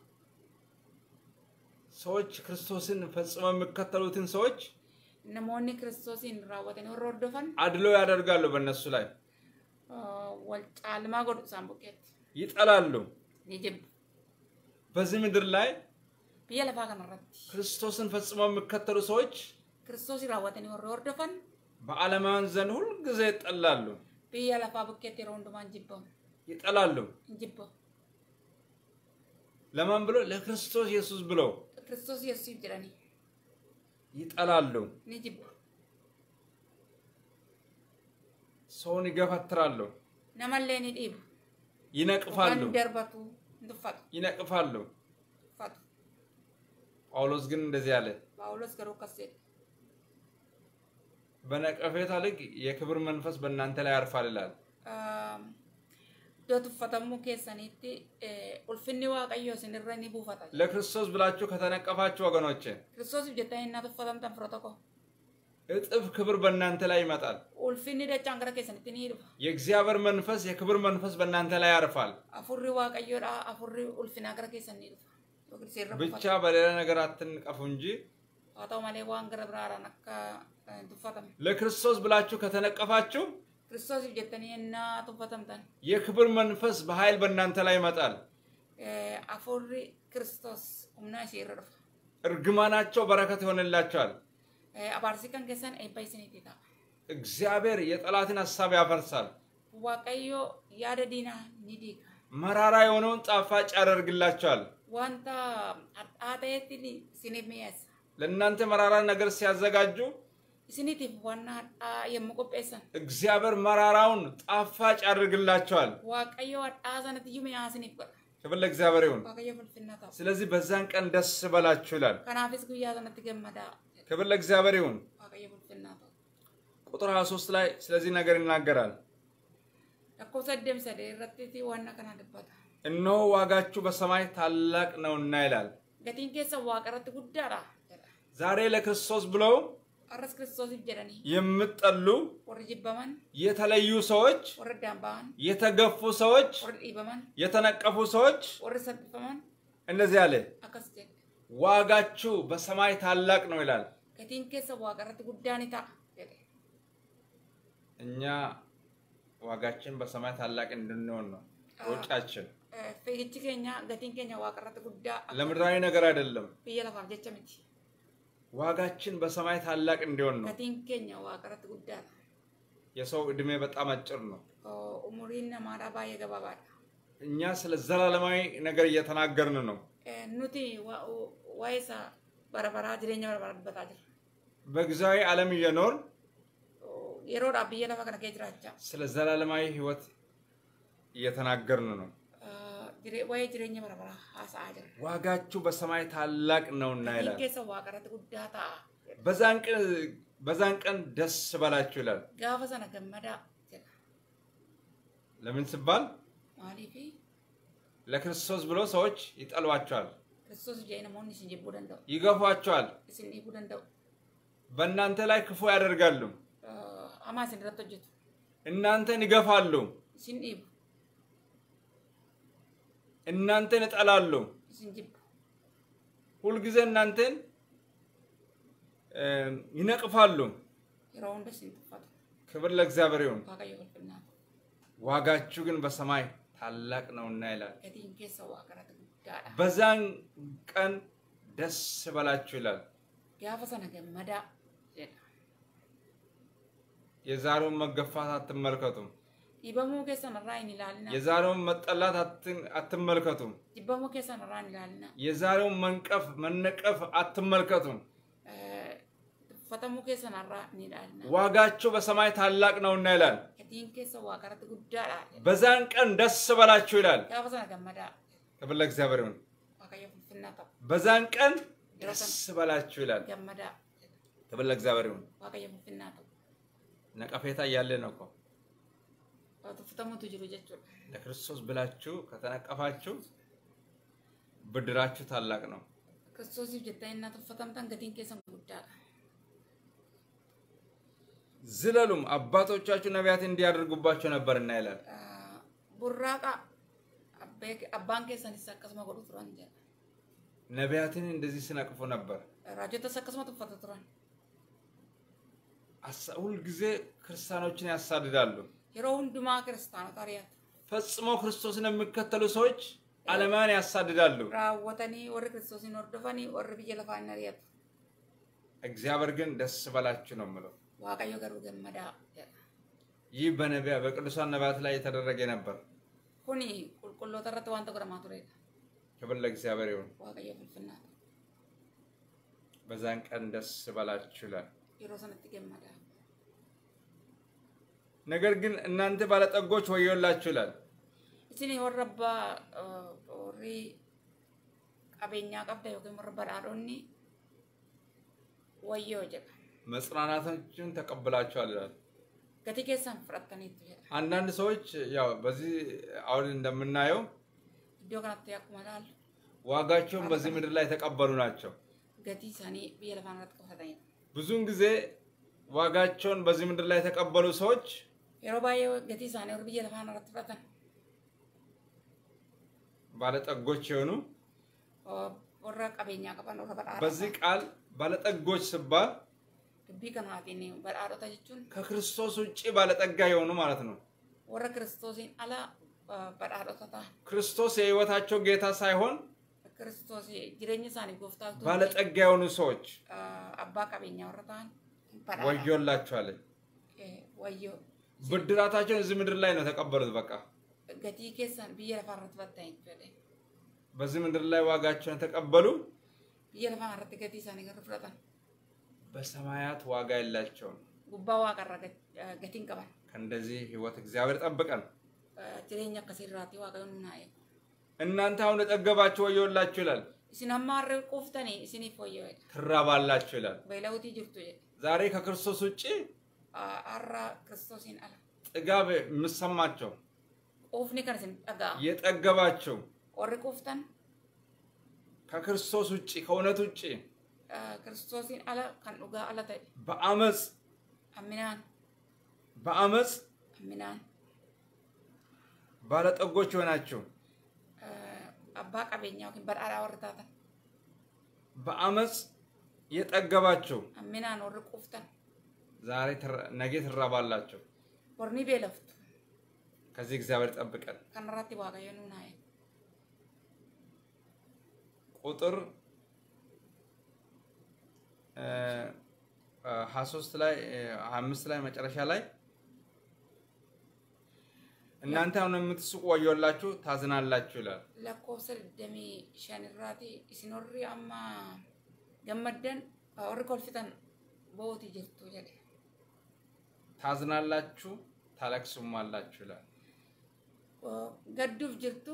Speaker 1: ሰዎች ክርስቶስን ፈጽመው የሚከተሉትን ሰዎች
Speaker 2: namoonni Kiristoosin raawwatanii warra hordofan
Speaker 1: አድሎ ያደርጋሉ በእነሱ ላይ
Speaker 2: wal caalmaa godhu isaan bukkeetti
Speaker 1: ይጠላሉ
Speaker 2: ni jibbu
Speaker 1: በዚህ ምድር ላይ
Speaker 2: biyya lafaa kanarratti
Speaker 1: ክርስቶስን ፈጽመው የሚከተሉ ሰዎች
Speaker 2: Kiristoosin raawwatanii warra hordofan
Speaker 1: በዓለማውያን ዘንድ ሁልጊዜ ይጠላሉ
Speaker 2: biyya lafaa bukkeetti yeroo hundumaan jibbamu
Speaker 1: ይጠላሉ
Speaker 2: hin jibbamu
Speaker 1: ለማን ብሎ ለክርስቶስ ኢየሱስ ብሎ
Speaker 2: Kiristoos Yesuusiif jedhanii
Speaker 1: ይጠላሉ
Speaker 2: ni jibbu
Speaker 1: ሰውን ይገፈትራሉ
Speaker 2: namallee ni dhiibu
Speaker 1: ይነቅፋሉ
Speaker 2: kan darbatu tuffatu
Speaker 1: ይነቅፋሉ
Speaker 2: tuffatu
Speaker 1: ጳውሎስ ግን እንደዚህ አለ
Speaker 2: Phaawulos garuu akkas jedhe
Speaker 1: በነቀፌታ ልክ የክብር መንፈስ በእናንተ ላይ ያርፋል ይላል
Speaker 2: iddoo tuffatamuu keessaniitti ulfinni Waaqayyoo isinirra ni buufata
Speaker 1: ለክርስቶስ ብላችሁ ከተነቀፋችሁ ወገኖቼ
Speaker 2: Kiristoosiif jettanii innaa tuffatamtan firoota koo
Speaker 1: እጥፍ ክብር በእናንተ ላይ ይመጣል
Speaker 2: ulfinni dachaan gara keessanitti ni dhufa
Speaker 1: የእግዚአብሔር መንፈስ የክብር መንፈስ በእናንተ ላይ ያርፋል
Speaker 2: afurri Waaqayyoodha afurri ulfinaa gara keessan ni dhufa yookiin seerra
Speaker 1: ብቻ በሌላ ነገር አትንቀፉ እንጂ
Speaker 2: haa ta'u malee waan gara biraadhaan akka tuffatamu
Speaker 1: ለክርስቶስ ብላችሁ ከተነቀፋችሁ
Speaker 2: Kiristoosiif jettanii innaa tuffatamtan
Speaker 1: የክብር መንፈስ በኃይል በእናንተ ላይ ይመጣል
Speaker 2: afurri Kiristoos humna isinirra dhufa
Speaker 1: እርግማናቸው በረከት ይሆንላቸዋል
Speaker 2: abaarsi kan keessan eebba isiniitii ta'a
Speaker 1: እግዚአብሔር የጠላትን ሐሳብ ያፈርሳል
Speaker 2: Waaqayyo yaada diinaa ni diiga
Speaker 1: መራራ የሆነውን ጣፋጭ ያደርግላቸዋል
Speaker 2: wanta hadhaa ta'etti isiniif mi'eessa
Speaker 1: ለእናንተ መራራ ነገር ሲያዘጋጁ
Speaker 2: isiniitiif waan hadhaa yommuu qopheessan
Speaker 1: እግዚአብሔር መራራውን ጣፋጭ ያደርግላቸዋል
Speaker 2: Waaqayyo hadhaa sanatti iyyuu mi'aa isiniif godha
Speaker 1: ክብር ለእግዚአብሔር ይሁን
Speaker 2: Waaqayyo fulfinnaa ta'u
Speaker 1: ስለዚህ በዛን ቀን ደስ በላችሁ ይላል
Speaker 2: kanaafis guyyaa sanatti gammadaa
Speaker 1: ክብር ለእግዚአብሔር ይሁን
Speaker 2: Waaqayyo fulfinnaa ta'u
Speaker 1: ቁጥር ሃያ ሶስት ላይ ስለዚህ ነገር ይናገራል
Speaker 2: lakkoofsa digdamii sadii irratti waan kana dubbata
Speaker 1: እነሆ ዋጋችሁ በሰማይ ታላቅ ነውና ይላል
Speaker 2: gatiin keessan Waaqa irratti guddaadha jedha
Speaker 1: ዛሬ ለክርስቶስ ብለው
Speaker 2: arras Kiristoosiif jedhanii
Speaker 1: የምትጠሉ
Speaker 2: warri jibbaman
Speaker 1: የተለዩ ሰዎች
Speaker 2: warri addaan ba'an
Speaker 1: የተገፉ ሰዎች
Speaker 2: warri dhiibaman
Speaker 1: የተነቀፉ ሰዎች
Speaker 2: warri salphifaman
Speaker 1: እንደዚህ አለ
Speaker 2: akkas jedhe
Speaker 1: ዋጋችሁ በሰማይ ታላቅ ነው ይላል
Speaker 2: gatiin keessan Waaqa irratti guddaa ni ta'a jedhe
Speaker 1: እኛ ዋጋችን በሰማይ ታላቅ እንድንሆን ነው ወጫችን
Speaker 2: fiigichi keenya gatiin keenya Waaqa irratti guddaa
Speaker 1: ለምድራዊ ነገር አይደለም
Speaker 2: biyya lafaaf jecha miti
Speaker 1: ዋጋችን በሰማይ ታላቅ እንዲሆን ነው
Speaker 2: gatiin keenya Waaqa irratti guddaadha
Speaker 1: የሰው እድሜ በጣም አጭር ነው
Speaker 2: ኡሙሪን ነማራ ባየ ገባባዳ
Speaker 1: እኛ ስለ ዘላለማዊ ነገር እየተናገርን ነው
Speaker 2: ኑቲ ዋይሳ በረበራ ጅሬኛ በረበራ በታጅር
Speaker 1: በግዛዊ ዓለም እየኖር
Speaker 2: የሮዳ አብየ ለፋ ከነ ከጅራቻ
Speaker 1: ስለ ዘላለማዊ ህይወት እየተናገርን ነው
Speaker 2: ጅሬ ወይ ጅሬኛ በረበራ አሳአጀ
Speaker 1: ዋጋችሁ በሰማይ ታላቅ ነውና ይላል
Speaker 2: ይከሰው ዋቀረት ጉዳታ
Speaker 1: በዛን ቀን በዛን ቀን ደስ ባላችሁ ይላል
Speaker 2: ጋፈሰነ ገመዳ
Speaker 1: ለምን ሲባል
Speaker 2: ማሊፊ
Speaker 1: ለክርስቶስ ብሎ ሰዎች ይጠሏቸዋል
Speaker 2: ክርስቶስ ጀይነ ሞኒ ሲንጀቡ ደንደው
Speaker 1: ይገፏቸዋል
Speaker 2: ሲንዲቡ ደንደው
Speaker 1: በእናንተ ላይ ክፉ ያደርጋሉ
Speaker 2: አማስ እንደተጀቱ
Speaker 1: እናንተን ይገፋሉ
Speaker 2: ሲንዲቡ
Speaker 1: እናንተን ይጠላሉ
Speaker 2: ሲንጅቡ
Speaker 1: ሁሉ ጊዜ እናንተን ይነቅፋሉ
Speaker 2: ይራውን ደስ ይንጥፋት
Speaker 1: ክብር ለእግዚአብሔር ይሁን
Speaker 2: ዋጋዩ ወልፍና
Speaker 1: ዋጋችሁ ግን በሰማይ ታላቅ ነውና ይላል
Speaker 2: ከዲን ከሰው ዋቀረት ጉዳዳ
Speaker 1: በዛን ቀን ደስ ባላችሁ ይላል
Speaker 2: ያፈሰነ ገመዳ
Speaker 1: የዛሬውን መገፋት አትመልከቱ
Speaker 2: ይበሙ ከሰነ ራይን ይላልና
Speaker 1: የዛሬውን መጠላት አትመልከቱ
Speaker 2: ይበሙ ከሰነ ራይን ይላልና
Speaker 1: የዛሬውን መንቀፍ መነቀፍ አትመልከቱ
Speaker 2: ፈተሙ ከሰነ ራይን ይላልና
Speaker 1: ዋጋችሁ በሰማይ ታላቅ ነውና ይላል
Speaker 2: ከዲን ከሰው ዋቀረት ጉዳዳ
Speaker 1: በዛን ቀን ደስ ባላችሁ ይላል
Speaker 2: ያፈሰነ ገመዳ
Speaker 1: ክብር ለእግዚአብሔር ይሁን
Speaker 2: ዋጋዩ ወልፍና
Speaker 1: በዛን ቀን ደስ ባላችሁ ይላል
Speaker 2: ገመዳ
Speaker 1: ክብር ለእግዚአብሔር ይሁን
Speaker 2: ዋጋዩ ወልፍና
Speaker 1: ነቀፌታ ያለ ነው እኮ
Speaker 2: አጥፍተሙ ትጅሩ ጀቹ
Speaker 1: ለክርስቶስ ብላችሁ ከተነቀፋችሁ ብድራችሁ ታላቅ ነው
Speaker 2: ክርስቶስ ይጀታይና ተፈተምታን ገዲን ከሰም ጉዳ
Speaker 1: ዝለሉም አባቶቻችሁ ነቢያት እንዲያደርጉባቸው ነበርና ይላል
Speaker 2: ቡራቃ አበክ አባን ከሰን ይሳቀስማ ጎዱ ፍራን ጀ
Speaker 1: ነቢያትን እንደዚህ ሲነቅፉ ነበር
Speaker 2: ራጆ ተሰቀስማ ተፈተቱራን
Speaker 1: ሁል ጊዜ ክርስቲያኖችን ያሳድዳሉ
Speaker 2: የሮውን ዱማ ክርስቲያኖ ታሪያት
Speaker 1: ፈጽሞ ክርስቶስን የሚከተሉ ሰዎች ዓለማን ያሳድዳሉ
Speaker 2: ራወተኒ ወር ክርስቶስን ወርደፈኒ ወር ቢጀለፋና ሪያት
Speaker 1: እግዚአብሔር ግን ደስ ባላችሁ ነው ማለት
Speaker 2: ዋቃዮ ገሩ ገመዳ
Speaker 1: ይህ በነቢያ በቅዱሳን ነቢያት ላይ የተደረገ ነበር
Speaker 2: ሁኒ ቁልቁሎ ተረተ ዋንተ ገረማቱሬ
Speaker 1: ክብር ለእግዚአብሔር ይሁን
Speaker 2: ዋቃዮ ፍልፍና
Speaker 1: በዛን ቀን ደስ ባላችሁ ይላል
Speaker 2: ይሮሰነት ገመዳ
Speaker 1: ነገር ግን እናንተ ባለጠጎች ወዮላችሁ ይላል
Speaker 2: እቺኒ ወረባ ኦሪ ቀበኛ ቀብዳ ይወገም ወረባራዶኒ ወዮ ጀ
Speaker 1: መጽናናታችሁን ተቀበላችኋል ይላል
Speaker 2: ከቲኬሳን ፍራተኒት
Speaker 1: አንዳንድ ሰዎች ያው በዚህ አሁን እንደምናየው
Speaker 2: ዶጋት ያቁማላል
Speaker 1: ዋጋቸውን በዚህ ምድር ላይ ተቀበሉ ናቸው
Speaker 2: ገቲ ሳኒ ቢየለፋናት ቀፈታኝ
Speaker 1: ብዙን ጊዜ ዋጋቸውን በዚህ ምድር ላይ ተቀበሉ ሰዎች
Speaker 2: የሮባዬ ገቲ ሳኒ ወር ቢየለፋናት ፍራተን
Speaker 1: ባለጠጎች የሆኑ
Speaker 2: ወራ ቀበኛ ቀባን ወራ በራ
Speaker 1: በዚህ ቃል ባለጠጎች ሲባል
Speaker 2: ቢከናቲኒ በራዶ ታጅቹን
Speaker 1: ከክርስቶስ ውጪ ባለጠጋ የሆኑ ማለት ነው
Speaker 2: ወራ ክርስቶስን አላ በራዶ ታታ
Speaker 1: ክርስቶስ የህይወታቸው ጌታ ሳይሆን
Speaker 2: ክርስቶስ ጅሬኝ ሳኒ ጎፍታቱ
Speaker 1: ባለጠጋ የሆኑ ሰዎች
Speaker 2: አባ ቀበኛ ወራታን
Speaker 1: ወዮላችኋል
Speaker 2: ወዮ
Speaker 1: ብድራታቸውን እዚህ ምድር ላይ ነው ተቀበሉት በቃ
Speaker 2: ገቲ ከሰን ቢየለፋናት ፈታኝ ፈደ
Speaker 1: በዚህ ምድር ላይ ዋጋቸውን ተቀበሉ
Speaker 2: ቢየለፋናት ገቲ ሳኒ ገር ፍራታን
Speaker 1: በሰማያት ዋጋ ያላቸው
Speaker 2: ጉባዋ ቀረገ ገቲን ቀባል
Speaker 1: ከእንደዚህ ህይወት እግዚአብሔር ጠብቀን
Speaker 2: ጅሬኛ ከሲራቲ ዋጋውን ናየ
Speaker 1: እናንተ አሁን ተጠገባችሁ ወዮላችሁ ይላል
Speaker 2: ሲናማር ቆፍተኔ ሲኒ ፎየ
Speaker 1: ትራባላችሁ ይላል
Speaker 2: በላውቲ ጅርቱ
Speaker 1: ዛሬ ከክርስቶስ ውጪ
Speaker 2: አራ ክርስቶስን አለ
Speaker 1: ጥጋብ ምሰማቸው
Speaker 2: ኦፍኒ ከርሰን ጠጋ
Speaker 1: የጠገባቸው
Speaker 2: ወር ቆፍተን
Speaker 1: ከክርስቶስ ውጪ ከእውነት ውጪ
Speaker 2: ክርስቶስን አለ ከንኡጋ አለ ታይ
Speaker 1: በአመጽ
Speaker 2: አሚናን
Speaker 1: በአመጽ
Speaker 2: አሚናን
Speaker 1: ባለጠጎች ሆናችሁ
Speaker 2: አባ ቀበኛው ግን በራራ ወርታታ
Speaker 1: በአመጽ የጠገባችሁ
Speaker 2: አሚናን ወር ቆፍተን
Speaker 1: ዛሬ ነገ ትራባላችሁ
Speaker 2: ወርኒ ቤለፍቱ
Speaker 1: ከዚህ እግዚአብሔር ጠብቀን
Speaker 2: ከነራቲ ዋጋየኑ ናየ
Speaker 1: ቁጥር ሀያ ሶስት ላይ ሀያ አምስት ላይ መጨረሻ ላይ እናንተ አሁን የምትስቁ ወዮላችሁ ታዝናላችሁ ይላል
Speaker 2: ለኮሰል ደሚ ሸንራቲ ሲኖሪ አማ ገመደን አወር ኮልፍተን ቦት ይጅርቱ ጀደ
Speaker 1: ታዝናላችሁ ታለቅሱማላችሁ ይላል
Speaker 2: ገዱፍ ጅርቱ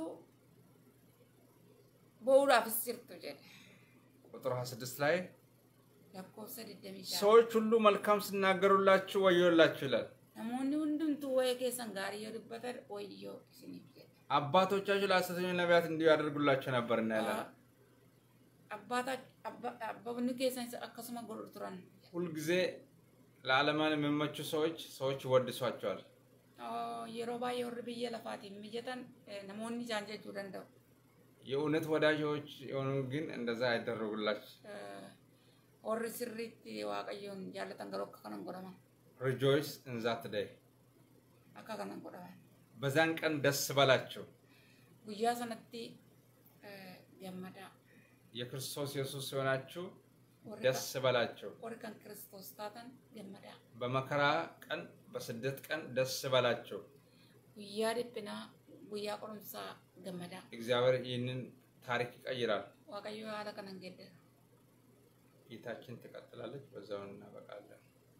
Speaker 2: ቦውራፍ ሲርቱ ጀደ
Speaker 1: ቁጥር ሃያ ስድስት ላይ
Speaker 2: ለኮሰል ደሚ
Speaker 1: ሰዎች ሁሉ መልካም ሲናገሩላችሁ ወዮላችሁ ይላል
Speaker 2: አሞኒ ሁንዱም ተወየ ከሰን ጋር ይወድበታል ወዮ ሲኒፍ
Speaker 1: አባቶቻችሁ ለሐሰተኞች ነቢያት እንዲሁ ያደርጉላችሁ ነበርና ይላል
Speaker 2: አባታ አባብኑ ከሰን አከሰማ ጎርቱራን
Speaker 1: ሁሉ ጊዜ ለዓለማን የሚመቹ ሰዎች ሰዎች ይወድሷቸዋል
Speaker 2: የሮባ የወርብየ ለፋቲ የሚጀተን ነሞኒ ጃንጀጁ ደንደው
Speaker 1: የእውነት ወዳጆች የሆኑ ግን እንደዛ አይደረጉላችሁ
Speaker 2: ኦር ስሪት ዋቀዮን ያለተን ገሮክ ከነን ጎራማ
Speaker 1: rejoice in that day
Speaker 2: አካ ከነን ጎራማ
Speaker 1: በዛን ቀን ደስ ባላችሁ
Speaker 2: ጉያ ሰነቲ ገመዳ
Speaker 1: የክርስቶስ ኢየሱስ ሆናችሁ ደስ ባላችሁ
Speaker 2: ወርቀን ክርስቶስ ታተን ገመዳ
Speaker 1: በመከራ ቀን በስደት ቀን ደስ ባላችሁ
Speaker 2: ጉያ ደብና ጉያ ቆምሳ ገመዳ
Speaker 1: እግዚአብሔር ይህንን ታሪክ ይቀይራል
Speaker 2: ዋቀዮ ያለ ከነን ገደ
Speaker 1: ጌታችን ትቀጥላለች በዛው እናበቃለን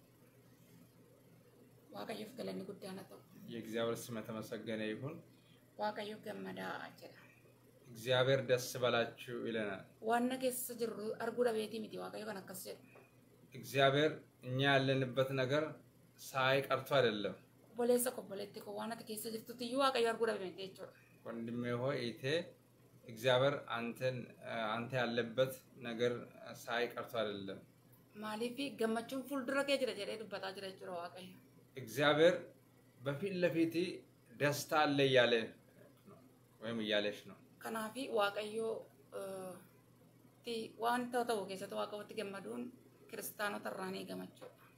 Speaker 2: ዋቀዮ ፍገለኒ ጉዳና ተው
Speaker 1: የእግዚአብሔር ስም የተመሰገነ ይሁን
Speaker 2: ዋቀዮ ገመዳ አጀራ
Speaker 1: እግዚአብሔር ደስ ባላችሁ ይለናል
Speaker 2: ዋና ከስ ጅሩ አርጉዳ ቤቲ ሚቲ ዋቀዮ ከነከሰ
Speaker 1: እግዚአብሔር እኛ ያለንበት ነገር ሳይ ቀርቶ አይደለም
Speaker 2: ቦሌሳ ኮቦሌቲ ኮዋና ተከሰ ጅርቱ ትዩ ዋቀዮ አርጉዳ ቤቲ እቾ
Speaker 1: ወንድሜ ሆይ ኢቴ እግዚአብሔር አንተን አንተ ያለበት ነገር ሳይ ቀርቶ አይደለም
Speaker 2: ማሊፊ ገመቹን ፉል ድረከ ጅረ ጀረ ዱበታ ጅረ ጅሮ ዋቀዮ
Speaker 1: እግዚአብሔር በፊት ለፊት ደስታ አለ ያለ ወይም ያለሽ ነው
Speaker 2: ከናፊ ዋቀዮ ቲ ዋን ተተው ከሰተ ዋቀው ተገመዱን ክርስቲያኖ ተራኔ ገመቹ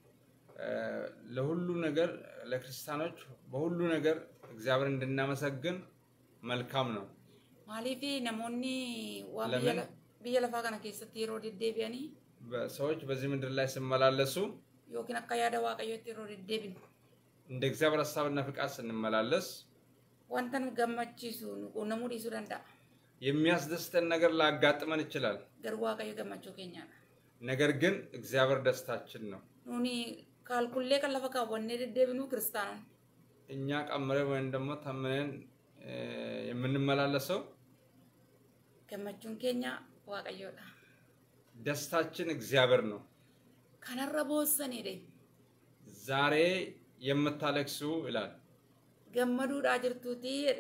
Speaker 1: ለሁሉ ነገር ለክርስቲያኖች በሁሉ ነገር እግዚአብሔር እንድናመሰግን መልካም ነው
Speaker 2: ማሊፊ ነሞኒ ዋቢያለ ቢያለ ፋጋና ከሰተ ይሮድ ዴቢያኒ
Speaker 1: በሰዎች በዚህ ምድር ላይ ሲመላለሱ
Speaker 2: ዮኪን አካያደ ዋቀዮ ይሮድ ዴቢን
Speaker 1: እንደ እግዚአብሔር ሐሳብና ፍቃድ ስንመላለስ
Speaker 2: ወንተን ገመቺሱ ነሙ ዲሱ ደንዳ
Speaker 1: የሚያስደስተን ነገር ላጋጥመን ይችላል
Speaker 2: ገር ዋቀዮ ገመቾ ከኛ
Speaker 1: ነገር ግን እግዚአብሔር ደስታችን ነው
Speaker 2: ኑኒ ካልኩሌ ከለፈካ ወኔ ዴቢኑ ክርስቲያኖ
Speaker 1: እኛ ቀመረ ወይን ደግሞ ተመነን የምንመላለሰው
Speaker 2: ገመቹን ከኛ ዋቀዮዳ
Speaker 1: ደስታችን እግዚአብሔር ነው
Speaker 2: ከነረቦሰን ሄደ
Speaker 1: ዛሬ የምታለቅሱ ይላል
Speaker 2: ገመዱ ዳጅርቱቲ ሄደ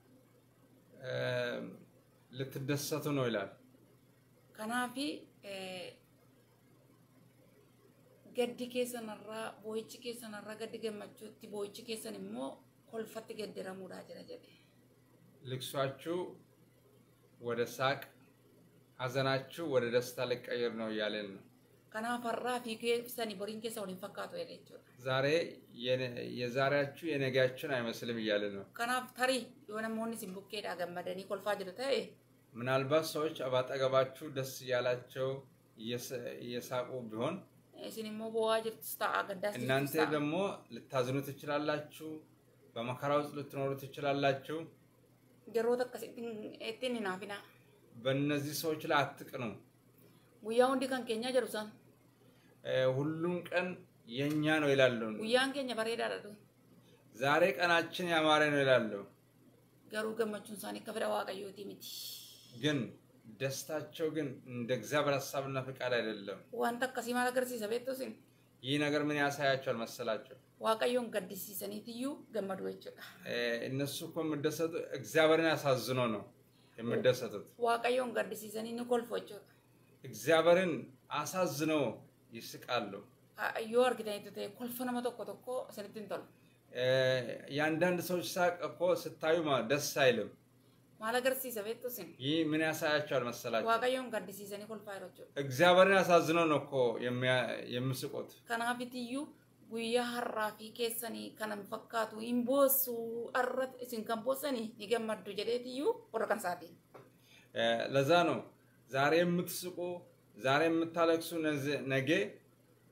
Speaker 1: ልትደሰቱ ነው ይላል
Speaker 2: ከናፊ ገዲ ከሰነራ ቦይቺ ከሰነራ ገዲ ገመቹቲ ቦይቺ ከሰንሞ ኮልፈት ገደረሙ ዳጅራ ጀደ
Speaker 1: ልክሷችሁ ወደ ሳቅ ሐዘናችሁ ወደ ደስታ ሊቀየር ነው ያለን ነው
Speaker 2: ከናፈራ ፊከሰኒ ቦሪን ከሰውን ፈካቶ ያለች
Speaker 1: ዛሬ የዛሬያችሁ የነገያችሁ አይመስልም ይያለ ነው
Speaker 2: ከናፍ ታሪ የሆነ ሞኒ ሲቡኬ ዳገመደኒ ኮልፋ ጅርተ
Speaker 1: ምናልባት ሰዎች አባጠገባችሁ ደስ ያላቸው የሳቁ ቢሆን
Speaker 2: እሲኒሞ በዋጅር ተስታ አገዳስ
Speaker 1: እናንተ ደግሞ ልታዝኑ ትችላላችሁ በመከራው ውስጥ ልትኖሩ ትችላላችሁ
Speaker 2: ገሮታ ከሲቲን እቲን ናፊና
Speaker 1: በእነዚህ ሰዎች ላይ አትቅኑ
Speaker 2: ጉያው እንዲ ካን ከኛ ጀሩሳን
Speaker 1: ሁሉም ቀን የኛ ነው ይላሉ
Speaker 2: ጉያን ከኛ ባሬዳ አይደሉ
Speaker 1: ዛሬ ቀናችን ያማረ ነው ይላሉ
Speaker 2: ገሩ ገመቹን ሳኒ ከፍራ ዋቀዮቲ ሚቲ
Speaker 1: ግን ደስታቸው ግን እንደ እግዚአብሔር ሐሳብና ፍቃድ አይደለም
Speaker 2: ዋንታ ከሲማ ነገር ሲሰበቶሲን
Speaker 1: ይህ ነገር ምን ያሳያቸዋል መሰላችሁ
Speaker 2: ዋቀዮን ገድሲሰኒትዩ ገመዱ ወጭ
Speaker 1: እነሱ እኮ የምደሰቱ እግዚአብሔርን ያሳዝኖ ነው የምደሰቱት
Speaker 2: ዋቀዮን ገድሲሰኒ ንኮልፎቹ እግዚአብሔርን
Speaker 1: አሳዝነው ይስቃሉ
Speaker 2: አዩ አርግታይተ ኮልፈና መተኮ ተኮ ሰንቲን ተል
Speaker 1: ያንዳንድ ሰዎች ሳቅ እኮ ስታዩ ደስ አይልም
Speaker 2: ማለገር ሲሰበቶሲን
Speaker 1: ይህ ምን ያሳያቸዋል መሰላችሁ
Speaker 2: ዋቀዮን ገድሲሰኒ ኮልፋይሮቹ
Speaker 1: እግዚአብሔርን ያሳዝነው ነው እኮ የሚስቁት
Speaker 2: ከናፊትዩ ጉያ ሐራፊ ከሰኒ ከነም ፈካቱ ኢምቦሱ አረት እሲን ከምቦሰኒ ይገመዱ ጀዴትዩ ወረቀን ሳቲ
Speaker 1: ለዛ ነው ዛሬ የምትስቁ ዛሬ የምታለቅሱ ነገ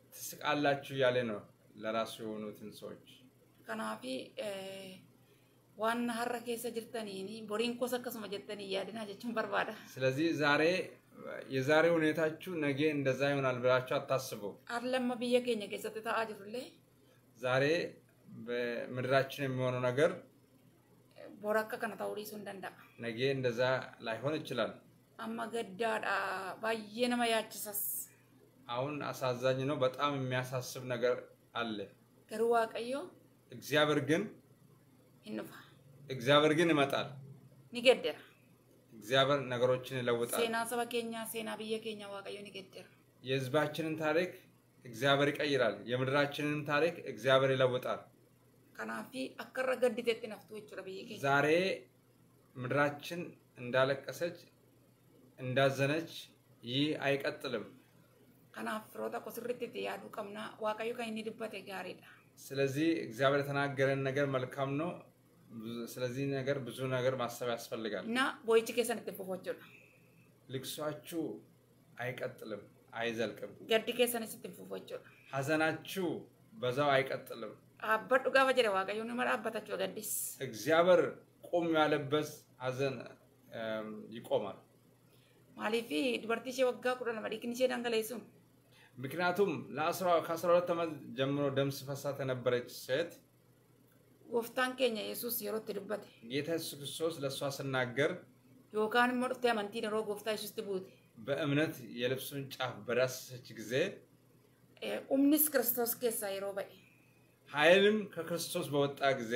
Speaker 1: ትስቃላችሁ ያለ ነው ለራሱ የሆኑትን ሰዎች
Speaker 2: ከናፊ waan har'a keessa jirtanii boriin kosa akkasuma jettanii yaadinaa jechuun barbaada.
Speaker 1: ስለዚህ ዛሬ የዛሬ ሁኔታችሁ ነገ እንደዛ ይሆናል ብላችሁ አታስቡ።
Speaker 2: አለማ ብየ ከኛ ከሰተ ታአጅሩለ
Speaker 1: ዛሬ በምድራችን የሚሆነው ነገር
Speaker 2: ቦራካ ከነ ታውሪሱ እንደንዳ
Speaker 1: ነገ እንደዛ ላይሆን ይችላል።
Speaker 2: አማ ገዳዳ ባየነ ማያችሰስ
Speaker 1: አሁን አሳዛኝ ነው። በጣም የሚያሳስብ ነገር አለ።
Speaker 2: ገሩዋ ቀዮ
Speaker 1: እግዚአብሔር ግን
Speaker 2: ይንፋ
Speaker 1: እግዚአብሔር ግን ይመጣል።
Speaker 2: ንገደራ
Speaker 1: እግዚአብሔር ነገሮችን ይለውጣል።
Speaker 2: ሴና ሰበከኛ ሴና በየከኛ ዋቀዮ ንገደራ
Speaker 1: የሕዝባችንን ታሪክ እግዚአብሔር ይቀይራል። የምድራችንን ታሪክ እግዚአብሔር ይለውጣል።
Speaker 2: ከናፊ አከረ ገድተት ነፍቶ ይችላል በየከኛ
Speaker 1: ዛሬ ምድራችን እንዳለቀሰች እንዳዘነች ይህ አይቀጥልም።
Speaker 2: ከናፍ ሮታ ኮስርት ያዱ ቀምና ዋቀዮ ከይኒ ድበተ ጋሪዳ
Speaker 1: ስለዚህ እግዚአብሔር የተናገረን ነገር መልካም ነው። ስለዚህ ነገር ብዙ ነገር ማሰብ ያስፈልጋል።
Speaker 2: እና ቦይቺ ከሰን ተፈፎቹ
Speaker 1: ልቅሷችሁ አይቀጥልም፣ አይዘልቅም።
Speaker 2: ገድ ከሰን ተፈፎቹ
Speaker 1: ሐዘናችሁ በዛው አይቀጥልም።
Speaker 2: አበዱ ጋር ወጀረ ዋቀዩ ነው ማራበታችሁ ገድስ
Speaker 1: እግዚአብሔር ቆም ያለበት ሐዘን ይቆማል።
Speaker 2: ማሊፊ ድበርቲሽ ወጋ ቁረና ማዲክኒሽ ዳንገለይሱ
Speaker 1: ምክንያቱም ከአስራ ሁለት ዓመት ጀምሮ ደም ሲፈሳት የነበረች ሴት
Speaker 2: ወፍታን ከኛ ኢየሱስ የሮት ድበት
Speaker 1: ጌታ ኢየሱስ ክርስቶስ ለሷ ሲናገር
Speaker 2: ዮካን ሞርተ ያመንቲ ነው ጎፍታ ኢየሱስ ትቡት
Speaker 1: በእምነት የልብሱን ጫፍ በዳሰሰች ጊዜ
Speaker 2: ኡምኒስ ክርስቶስ ከሳ ይሮባይ
Speaker 1: ኃይልም ከክርስቶስ በወጣ ጊዜ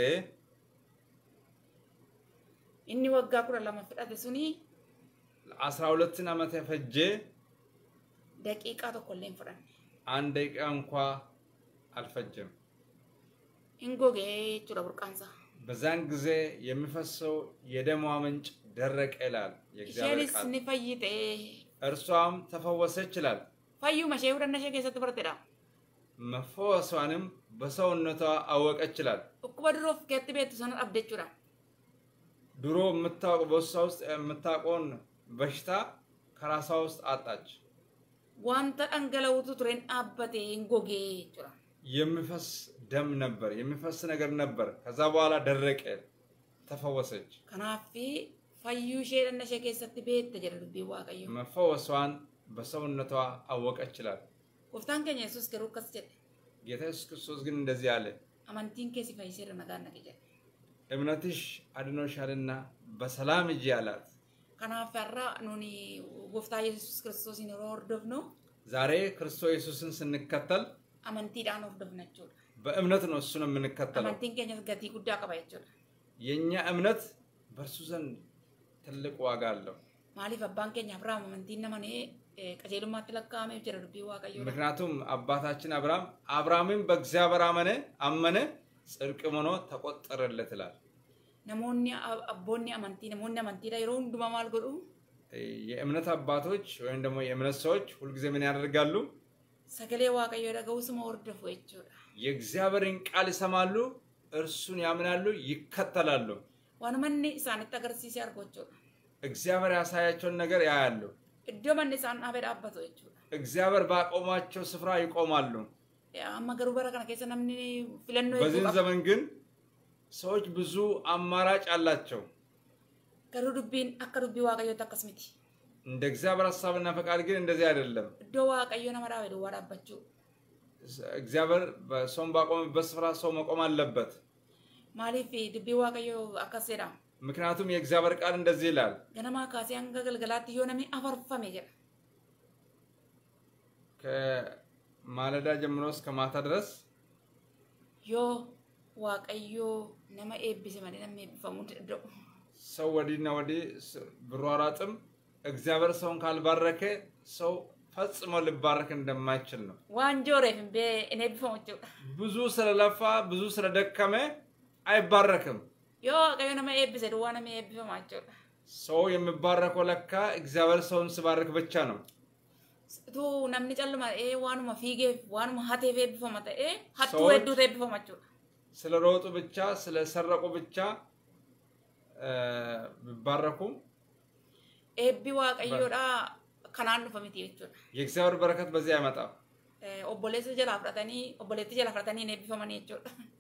Speaker 2: እኒ ወጋ ቁረ ለማፍጣት ሱኒ
Speaker 1: አስራ ሁለት ዓመት የፈጀ
Speaker 2: ደቂቃ ተቆለኝ ፍራን
Speaker 1: አንድ ደቂቃ እንኳን አልፈጀም።
Speaker 2: እንጎጌ ቹራ ቡርቃንሳ
Speaker 1: በዛን ጊዜ የሚፈሰው የደሟ ምንጭ ደረቀ ይላል የእግዚአብሔር ቃል።
Speaker 2: ሸሪስ ንፈይቴ
Speaker 1: እርሷም ተፈወሰች ይላል።
Speaker 2: ፈዩ መሸው ደነሸ ከሰት በርተዳ
Speaker 1: መፈወሷንም በሰውነቷ አወቀች ይላል።
Speaker 2: እኩበድሮፍ ከት ቤት ሰነ አብደቹራ
Speaker 1: ድሮ የምታውቅ በሷ ውስጥ የምታውቀውን በሽታ ከራሷ ውስጥ አጣች።
Speaker 2: ዋንተ አንገለውቱ ትሬን አበቴ እንጎጌ ቹራ
Speaker 1: የሚፈስ ደም ነበር፣ የሚፈስ ነገር ነበር። ከዛ በኋላ ደረቀ፣ ተፈወሰች።
Speaker 2: ከናፊ ፈዩ ሸደነሸ ከሰት ቤት ተጀረዱ ቢዋቀዩ
Speaker 1: መፈወሷን በሰውነቷ አወቀች ይላል።
Speaker 2: ወፍታን ከኛ ኢየሱስ ከሩከስ ጀደ
Speaker 1: ጌታ ኢየሱስ ክርስቶስ ግን እንደዚህ አለ፣
Speaker 2: አማንቲን ከሲ ፈይሰር ነጋና ከጀ
Speaker 1: እምነትሽ አድኖሻልና በሰላም ሂጂ አላት።
Speaker 2: ከናፈራ ኑኒ ወፍታ ኢየሱስ ክርስቶስ ይኖር ወርደፍ ነው።
Speaker 1: ዛሬ ክርስቶስ ኢየሱስን ስንከተል
Speaker 2: አማንቲ ዳን ወርደፍ ናቸው።
Speaker 1: በእምነት ነው እሱን የምንከተለው።
Speaker 2: አማንቲን ከኛ ገቲ ጉዳ ቀባይቸው
Speaker 1: የኛ እምነት በእርሱ ዘንድ ትልቅ ዋጋ አለው።
Speaker 2: ማሊፍ አባን ከኛ አብርሃም አማንቲን ነማኔ ቀጀሉማ ተለካመ ይጀረዱ ቢዋቀዩ
Speaker 1: ምክንያቱም አባታችን አብርሃም አብርሃምም በእግዚአብሔር አመነ አመነ ጽድቅም ሆኖ ተቆጠረለት ይላል።
Speaker 2: ነሞኒ አቦኒ አማንቲ ነሞኒ አማንቲ ላይ ሮን ዱማማል ጎዱ
Speaker 1: የእምነት አባቶች ወይም ደግሞ የእምነት ሰዎች ሁሉ ጊዜ ምን ያደርጋሉ?
Speaker 2: ሰገሌ ዋቀዩ ደጋውስ ማወርደፉ ይችላል።
Speaker 1: የእግዚአብሔርን ቃል ይሰማሉ፣ እርሱን ያምናሉ፣ ይከተላሉ።
Speaker 2: ዋንመኒ ሳን ተገርሲሲ አርጎቸው
Speaker 1: እግዚአብሔር ያሳያቸውን ነገር ያያሉ።
Speaker 2: እዶመኒ ሳን አበዳ አባቶ ይችላል።
Speaker 1: እግዚአብሔር ባቆማቸው ስፍራ ይቆማሉ።
Speaker 2: አማገሩ በረከና ከሰናምኒ ፍለኖ
Speaker 1: በዚህ ዘመን ግን ሰዎች ብዙ አማራጭ አላቸው።
Speaker 2: ከሩዱቢን አከሩቢ ዋቀዩ ተከስሚቲ
Speaker 1: እንደ እግዚአብሔር ሐሳብና ፈቃድ ግን እንደዚህ አይደለም።
Speaker 2: ዶ ዋቀዩ ነመራው ዶ ወራባቸው
Speaker 1: እግዚአብሔር በሰው ባቆመበት ስፍራ ሰው መቆም አለበት።
Speaker 2: ማሊፊ ድቢ ዋቀዩ አከሰዳ
Speaker 1: ምክንያቱም የእግዚአብሔር ቃል እንደዚህ ይላል።
Speaker 2: ገነማ ካሲያን ገገልገላት ይሆነሚ አፈርፈም ይገር
Speaker 1: ከማለዳ ጀምሮ እስከ ማታ ድረስ
Speaker 2: ዮ ዋቀዩ ነማ ኤቢስ ማለት ነማ ኤቢፈሙ ዶ
Speaker 1: ሰው ወዲና ወዲ ብሯራጥም እግዚአብሔር ሰውን ካልባረከ ሰው ፈጽሞ ሊባረክ እንደማይችል ነው።
Speaker 2: ዋንጆሬም በእኔ ኤቢፈሙ
Speaker 1: ብዙ ስለለፋ ብዙ ስለደከመ አይባረክም።
Speaker 2: ዮ ቀዩ ነማ ኤቢስ ዶ ዋና ነማ ኤቢፈማቸው
Speaker 1: ሰው የሚባረከው ለካ እግዚአብሔር ሰውን ሲባርክ ብቻ ነው።
Speaker 2: ቱ namni calluma ee waanuma fiige waanuma hateef eebbifamata ee hattu hedduutu eebbifamachuudha.
Speaker 1: ስለ ሮጡ ብቻ ስለ ሰረቁ ብቻ ቢባረኩ
Speaker 2: eebbi waaqayyoodha kanaan dhufamiti jechuudha.
Speaker 1: የእግዚአብሔር በረከት በዚህ አይመጣም።
Speaker 2: obboleessa jala fudhatanii obboleetti jala fudhatanii eebbifamanii jechuudha.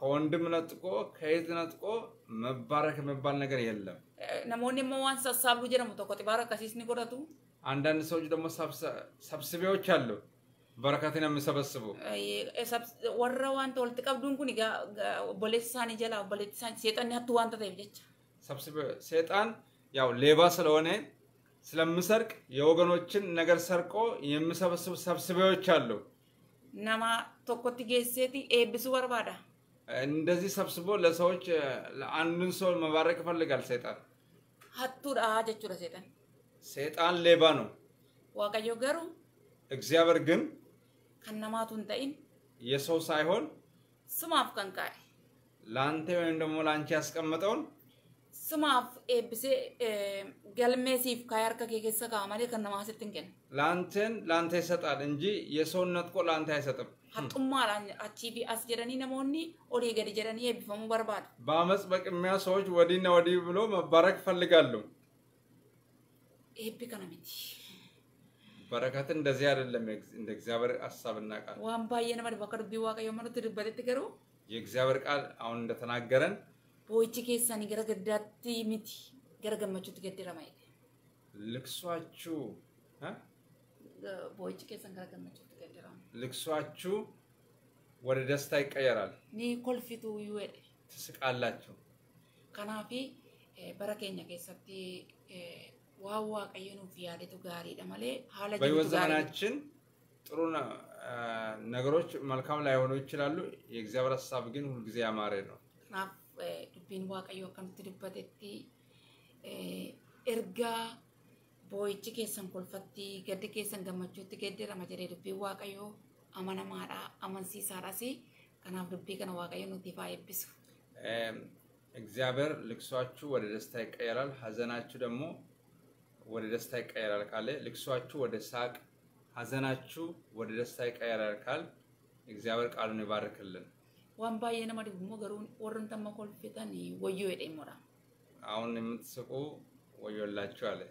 Speaker 1: ከወንድም ነጥቆ ከእህት ነጥቆ መባረክ የሚባል ነገር የለም።
Speaker 2: namoonni immoo waan sassaabduu jedhamu tokko xibaara akkasiisni godhatu.
Speaker 1: አንዳንድ ሰዎች ደግሞ ሰብስቤዎች አሉ በረከትን የሚሰበስቡ
Speaker 2: warra wanta walitti qabduun kun obboleessi isaanii jala obboleessi isaanii seexanni hattuu wanta ta'eef jecha.
Speaker 1: ሰብስቤ seexan ያው ሌባ ስለሆነ ስለምሰርቅ የወገኖችን ነገር ሰርቆ የሚሰበስቡ ሰብስቤዎች አሉ።
Speaker 2: nama tokkotti geesseeti eebbisu barbaada.
Speaker 1: እንደዚህ ሰብስቦ ለሰዎች ለአንዱን ሰው መባረክ ይፈልጋል ሰይጣን።
Speaker 2: hattuudha jechuudha seexan.
Speaker 1: ሰይጣን ሌባ ነው።
Speaker 2: waaqayyo garuu
Speaker 1: እግዚአብሔር ግን
Speaker 2: kan namaatu hin ta'in
Speaker 1: የሰው ሳይሆን
Speaker 2: sumaaf kan kaa'e
Speaker 1: ላንተ ወይም ደግሞ ላንቺ ያስቀመጠውን
Speaker 2: sumaaf eebbisee galmeesiif kaayee harka kee keessa kaa'aa malee kan namaa sitti hin kennu.
Speaker 1: ላንተን ላንተ ይሰጣል እንጂ የሰውን ነጥቆ ላንተ አይሰጥም።
Speaker 2: haxxummaadhaan achii fi as jedhanii namoonni olii gadi jedhanii eebbifamuu barbaadu.
Speaker 1: በአመፅ በቅሚያ ሰዎች ወዲና ወዲህ ብሎ መባረክ ይፈልጋሉ።
Speaker 2: eebbi kana miti.
Speaker 1: በረከት እንደዚህ አይደለም እንደ እግዚአብሔር ሐሳብና ቃል።
Speaker 2: waan baay'ee nama dhiba akka dubbii waaqayyoo malutti dubbatetti garuu
Speaker 1: የእግዚአብሔር ቃል አሁን እንደተናገረን
Speaker 2: boo'ichi keessanii gara gaddaatti miti gara gammachuutti gaddiramaa jedhe.
Speaker 1: ልቅሷችሁ
Speaker 2: boo'ichi keessan gara gammachuutti gaddiramaa.
Speaker 1: ልቅሷችሁ ወደ ደስታ ይቀየራል።
Speaker 2: ni kolfitu iyyuu jedhe.
Speaker 1: ትስቃላችሁ።
Speaker 2: kanaafi bara keenya keessatti waan waaqayyo nuuf yaadetu gaariidha malee haala
Speaker 1: jirutu gaariidha. ጥሩ ነገሮች መልካም ላይሆኑ ይችላሉ። የእግዚአብሔር ሐሳብ ግን ሁሉ ጊዜ ያማረ ነው።
Speaker 2: kanaaf dubbiin waaqayyo akkanatti dubbatetti ergaa boo'ichi keessan kolfatti gaddi keessan gammachuutti geeddarama jedhee dubbiin waaqayyo amanamaadha amansiisaadhas. kanaaf dubbii kana waaqayyo nuti faa eebbisu.
Speaker 1: እግዚአብሔር ልቅሷችሁ ወደ ደስታ ይቀየራል፣ ሐዘናችሁ ደግሞ ወደ ደስታ ይቀየራል ካለ ልቅሷችሁ ወደ ሳቅ ሐዘናችሁ ወደ ደስታ ይቀየራል ካል እግዚአብሔር ቃሉን ይባርክልን።
Speaker 2: waan baay'ee nama dhibu immoo garuu warreen tamma kolfitan wayyoo jedhee immoodha.
Speaker 1: አሁን የምትስቁ ወዮላችሁ አለ።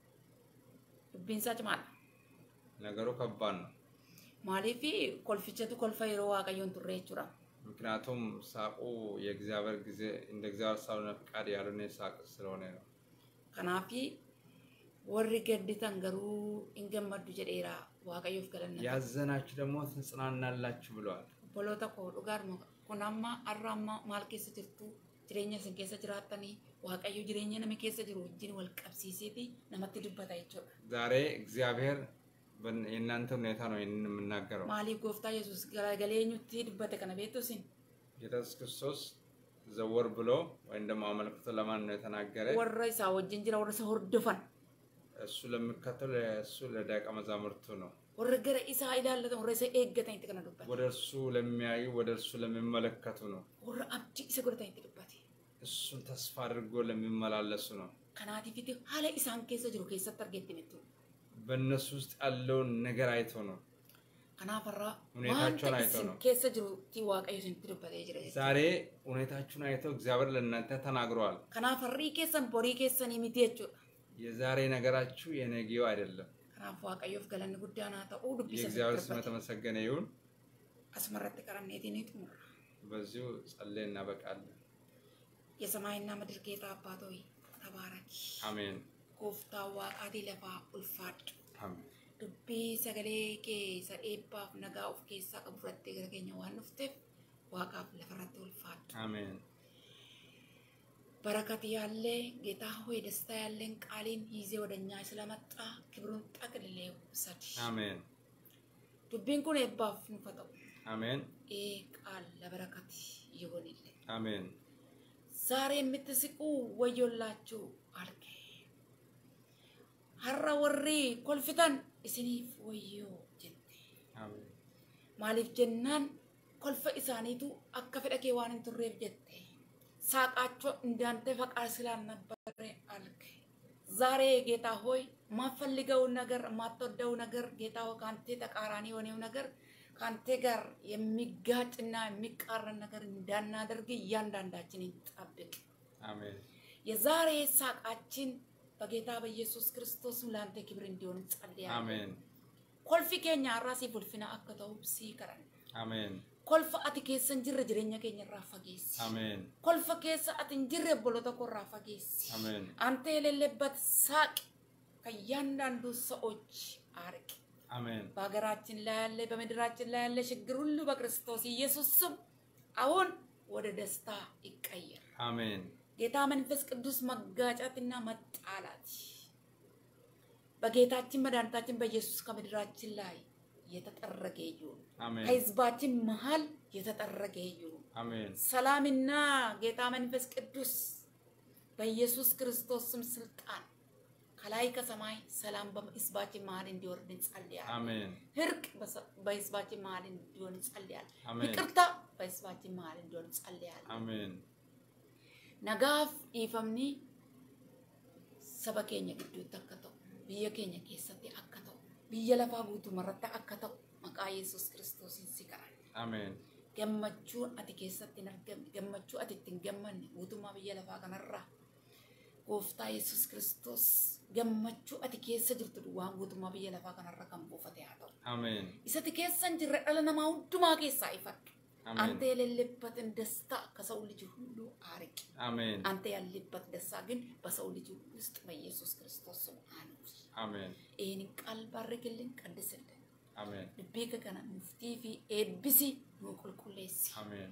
Speaker 2: dubbiin isaa cimaadha.
Speaker 1: ነገሩ ከባድ ነው።
Speaker 2: maaliif kolfichatu kolfa yeroo waaqayyoon turre jechuudha.
Speaker 1: ምክንያቱም ሳቁ የእግዚአብሔር ጊዜ እንደ እግዚአብሔር ሐሳብና ፈቃድ ያልሆነ ሳቅ ስለሆነ ነው።
Speaker 2: kanaaf warri gadditan garuu hin gammaddu jedheera waaqayyoof galanna.
Speaker 1: ያዘናችሁ ደግሞ ትጽናናላችሁ ብለዋል።
Speaker 2: boloota koo dhugaadhuma kun amma har'a amma maal keessa jirtu jireenya isin keessa jiraattanii waaqayyo jireenya nama keessa jiru wajjin wal qabsiiseeti namatti dubbata jechuudha.
Speaker 1: ዛሬ እግዚአብሔር የእናንተ ሁኔታ ነው ይሄንን የምናገረው።
Speaker 2: maaliif gooftaa yesuus galagaleenyutti dubbate kana beektu isin?
Speaker 1: ኢየሱስ ክርስቶስ ዘወር ብሎ ወይም ደግሞ አመልክቶ ለማን ነው የተናገረ?
Speaker 2: warra isaa wajjin jira warra isa hordofan.
Speaker 1: እሱ ለሚከተሉ እሱ ለደቀ መዛሙርቱ ነው።
Speaker 2: warra gara isaa ilaallatan warra isa eeggatan itti kana dubbate.
Speaker 1: ወደ እርሱ ለሚያዩ ወደ እርሱ ለሚመለከቱ ነው።
Speaker 2: warra abdii isa godhatan itti dubbate.
Speaker 1: እሱን ተስፋ አድርጎ ለሚመላለሱ ነው።
Speaker 2: kanaatiif itti haala isaan keessa jiru keessatti argetti mittu.
Speaker 1: በእነሱ ውስጥ ያለውን ነገር አይቶ ነው።
Speaker 2: kanaaf har'a
Speaker 1: ሁኔታቸውን አይቶ ነው
Speaker 2: keessa jirutti waaqayyo isinitti dubbatee jira jechuudha.
Speaker 1: ዛሬ ሁኔታችሁን አይቶ እግዚአብሔር ለእናንተ ተናግሯል።
Speaker 2: kanaaf harrii keessan borii keessanii miti jechuudha.
Speaker 1: የዛሬ ነገራችሁ የነገው አይደለም።
Speaker 2: kanaaf waaqayyoof galanni guddaan haa ta'u dubbisa
Speaker 1: የእግዚአብሔር ስም የተመሰገነ ይሁን።
Speaker 2: asmarratti qaranneetiin xumurra.
Speaker 1: በዚሁ ጸልየን እናበቃለን።
Speaker 2: የሰማይና ምድር ጌታ አባት ሆይ ተባረክ።
Speaker 1: አሜን።
Speaker 2: gooftaa waaqaatii lafaa ulfaadhu.
Speaker 1: አሜን።
Speaker 2: dubbii sagalee kee isa eebbaaf nagaa of keessaa qabu fudhattee gara keenya waan dhufteef waaqaaf lafarratti ulfaadhu.
Speaker 1: አሜን።
Speaker 2: በረከት ያለ ጌታ ሆይ ደስታ ያለን ቃልን ይዜ ወደኛ ስለመጣ ክብሩን ጠቅልለ ውሰድ።
Speaker 1: አሜን።
Speaker 2: dubbiin kun eebbaaf nu ta'u.
Speaker 1: አሜን።
Speaker 2: ee ቃል ለበረከት ይሁንልን።
Speaker 1: አሜን።
Speaker 2: ዛሬ የምትስቁ ወዮላችሁ አልከ። har'a warri kolfitan isiniif wayyoo jette.
Speaker 1: አሜን።
Speaker 2: maaliif jennaan kolfa isaaniitu akka fedha kee waan hin turreef jette. ሳቃቸው እንዳንተ ፈቃድ ስላልነበረ አልክ። ዛሬ ጌታ ሆይ ማፈልገው ነገር ማትወደው ነገር ጌታ ሆይ ካንተ ተቃራኒ የሆነው ነገር ካንተ ጋር የሚጋጭና የሚቃረን ነገር እንዳናደርግ እያንዳንዳችንን ጠብቅ።
Speaker 1: አሜን።
Speaker 2: የዛሬ ሳቃችን በጌታ በኢየሱስ ክርስቶስ ላንተ ክብር እንዲሆን ጸልያለሁ።
Speaker 1: አሜን።
Speaker 2: ኮልፊ ኬኛ ራሲ ፉልፊና አከተው ሲከረን
Speaker 1: አሜን።
Speaker 2: kolfa ati keessa hin jirre jireenya keenya irraa fageessi.
Speaker 1: Amen.
Speaker 2: Kolfa keessa ati hin jirre obboloota koo irraa fageessi.
Speaker 1: Amen.
Speaker 2: Ante የሌለበት ሳቅ ከእያንዳንዱ ሰዎች አርቅ።
Speaker 1: Amen.
Speaker 2: በሀገራችን ላይ ያለ በምድራችን ላይ ያለ ችግር ሁሉ በክርስቶስ ኢየሱስ ስም አሁን ወደ ደስታ ይቀየር።
Speaker 1: Amen.
Speaker 2: ጌታ መንፈስ ቅዱስ መጋጨትና መጣላት በጌታችን መድኃኒታችን በኢየሱስ ከምድራችን ላይ የተጠረገ ይሁን።
Speaker 1: Amen.
Speaker 2: ከሕዝባችን መሃል የተጠረገ ይሁን።
Speaker 1: Amen.
Speaker 2: ሰላምና ጌታ መንፈስ ቅዱስ በኢየሱስ ክርስቶስ ስም ስልጣን ከላይ ከሰማይ ሰላም በሕዝባችን መሃል እንዲወርድ እንጸልያለን።
Speaker 1: Amen.
Speaker 2: እርቅ በሕዝባችን መሃል እንዲሆን እንጸልያለን።
Speaker 1: Amen.
Speaker 2: ይቅርታ በሕዝባችን መሃል እንዲሆን እንጸልያለን።
Speaker 1: Amen.
Speaker 2: Nagaaf dhiifamni saba keenya gidduutti akka ta'u, biyya keenya keessatti akka ta'u, biyya lafaa guutumarratti akka ta'u maqaa Yesuus Kiristoosiin si kadhanna.
Speaker 1: Amen.
Speaker 2: Gammachuun ati keessatti hin argamne, gammachuu ati itti hin gammanne guutummaa biyya lafaa kanarraa gooftaa Yesuus Kiristoos gammachuu ati keessa jirtu waan guutummaa biyya lafaa kanarra kan buufate haa ta'u.
Speaker 1: Amen.
Speaker 2: Isatti keessa hin jirre dhala namaa hundumaa keessaa ifadhu.
Speaker 1: Amen.
Speaker 2: Ante የሌለበትን ደስታ ከሰው ልጅ ሁሉ አርቅ።
Speaker 1: Amen.
Speaker 2: አንተ ያለበት ደስታ ግን በሰው ልጅ ውስጥ በኢየሱስ ክርስቶስ ስም አኑር።
Speaker 1: Amen.
Speaker 2: ይህንን ቃል ባርክልን፣ ቀድስልን።
Speaker 1: Amen.
Speaker 2: ልቤ ከከና ሙፍቲ ፊ ኤቢሲ ኑቁልቁሌሲ
Speaker 1: Amen.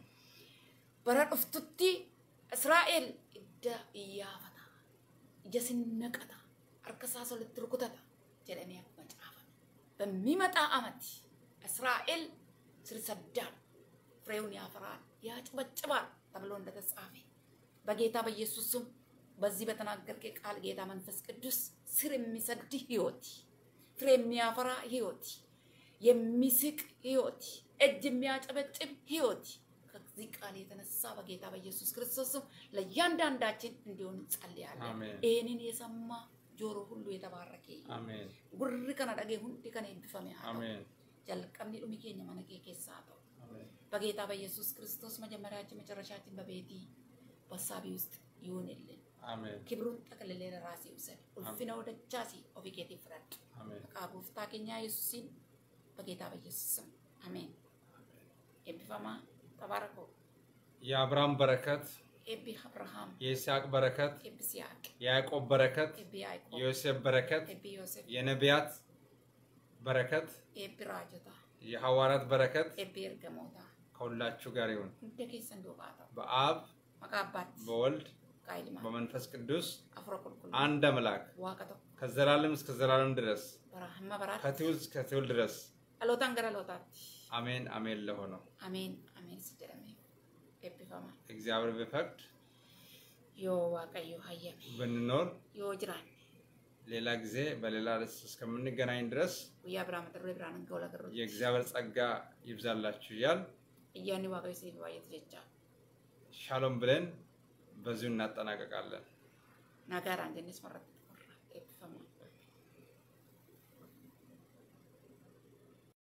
Speaker 2: በረድፍቱቲ እስራኤል እዳ እያፈታ እጀስነቀታ አርከሳሶ ልትርኩተታ ጀለኔ መጫፈ በሚመጣ አመት እስራኤል ስልሰዳል ፍሬውን ያፈራል ያጭበጭባል ተብሎ እንደተጻፈ በጌታ በኢየሱስ ስም በዚህ በተናገርከ ቃል ጌታ መንፈስ ቅዱስ ስር የሚሰድ ህይወት ፍሬ የሚያፈራ ህይወት የሚስቅ ህይወት እጅ የሚያጨበጭብ ህይወት ከዚህ ቃል የተነሳ በጌታ በኢየሱስ ክርስቶስ ስም ለእያንዳንዳችን እንዲሆን እንጸልያለን። ይህንን የሰማ ጆሮ ሁሉ የተባረከ
Speaker 1: አሜን።
Speaker 2: ጉር ከነ ዳጌ ሁንዲ ከነ ይብፈም ያ
Speaker 1: አሜን።
Speaker 2: ጀልቀምኒ ዱሚ ኬኛ ማነኬ ኬሳቶ
Speaker 1: አሜን።
Speaker 2: በጌታ በኢየሱስ ክርስቶስ መጀመሪያችን መጨረሻችን በቤቲ በሳቢ ውስጥ ይሁንልን።
Speaker 1: አሜን።
Speaker 2: ክብሩን ጠቅልል ለራሴ ውሰድ ኡልፊና ወደቻሲ ኦፊኬቲ ፍረድ
Speaker 1: አሜን።
Speaker 2: ቃጉፍታ ኬኛ ኢየሱስን በጌታ በኢየሱስ ስም አሜን። ኤብፋማ ተባረኮ
Speaker 1: የአብርሃም በረከት
Speaker 2: ኤቢ አብርሃም
Speaker 1: የይስሐቅ በረከት
Speaker 2: ኤቢ ይስሐቅ
Speaker 1: የያዕቆብ በረከት
Speaker 2: ኤቢ ያዕቆብ
Speaker 1: የዮሴፍ በረከት
Speaker 2: ኤቢ ዮሴፍ
Speaker 1: የነቢያት በረከት
Speaker 2: ኤቢ ራጆታ
Speaker 1: የሐዋርያት በረከት
Speaker 2: ኤቢ እርገሞታ
Speaker 1: ከሁላችሁ ጋር ይሁን።
Speaker 2: እንደከሰ እንደባታ
Speaker 1: በአብ
Speaker 2: መቃባት
Speaker 1: በወልድ
Speaker 2: ቃይልማ
Speaker 1: በመንፈስ ቅዱስ
Speaker 2: አፍሮኩልኩል
Speaker 1: አንድ አምላክ
Speaker 2: ዋቀቶ
Speaker 1: ከዘላለም እስከ ዘላለም ድረስ
Speaker 2: በራህማ በራት
Speaker 1: ከትውልድ እስከ ትውልድ ድረስ
Speaker 2: አሎታን ገራ አሎታት
Speaker 1: አሜን አሜን ለሆነው
Speaker 2: አሜን አሜን ሲደረመ ኤቢፋማ
Speaker 1: እግዚአብሔር ቢፈቅድ
Speaker 2: ዮ ዋቀዮ ሀየም
Speaker 1: ብንኖር
Speaker 2: ዮ ጅራን
Speaker 1: ሌላ ጊዜ በሌላ ርዕስ እስከምንገናኝ ድረስ
Speaker 2: ወያብራም ጥሩ ብራን እንገውላ ገሩ
Speaker 1: የእግዚአብሔር ጸጋ ይብዛላችሁ ይላል።
Speaker 2: እያኒ ዋቀዮ ሲል ዋየት ጀቻ
Speaker 1: ሻሎም ብለን በዚሁ እናጠናቀቃለን።
Speaker 2: ናጋራ እንደነስ መረጥ ተቆራ ኤቢፋማ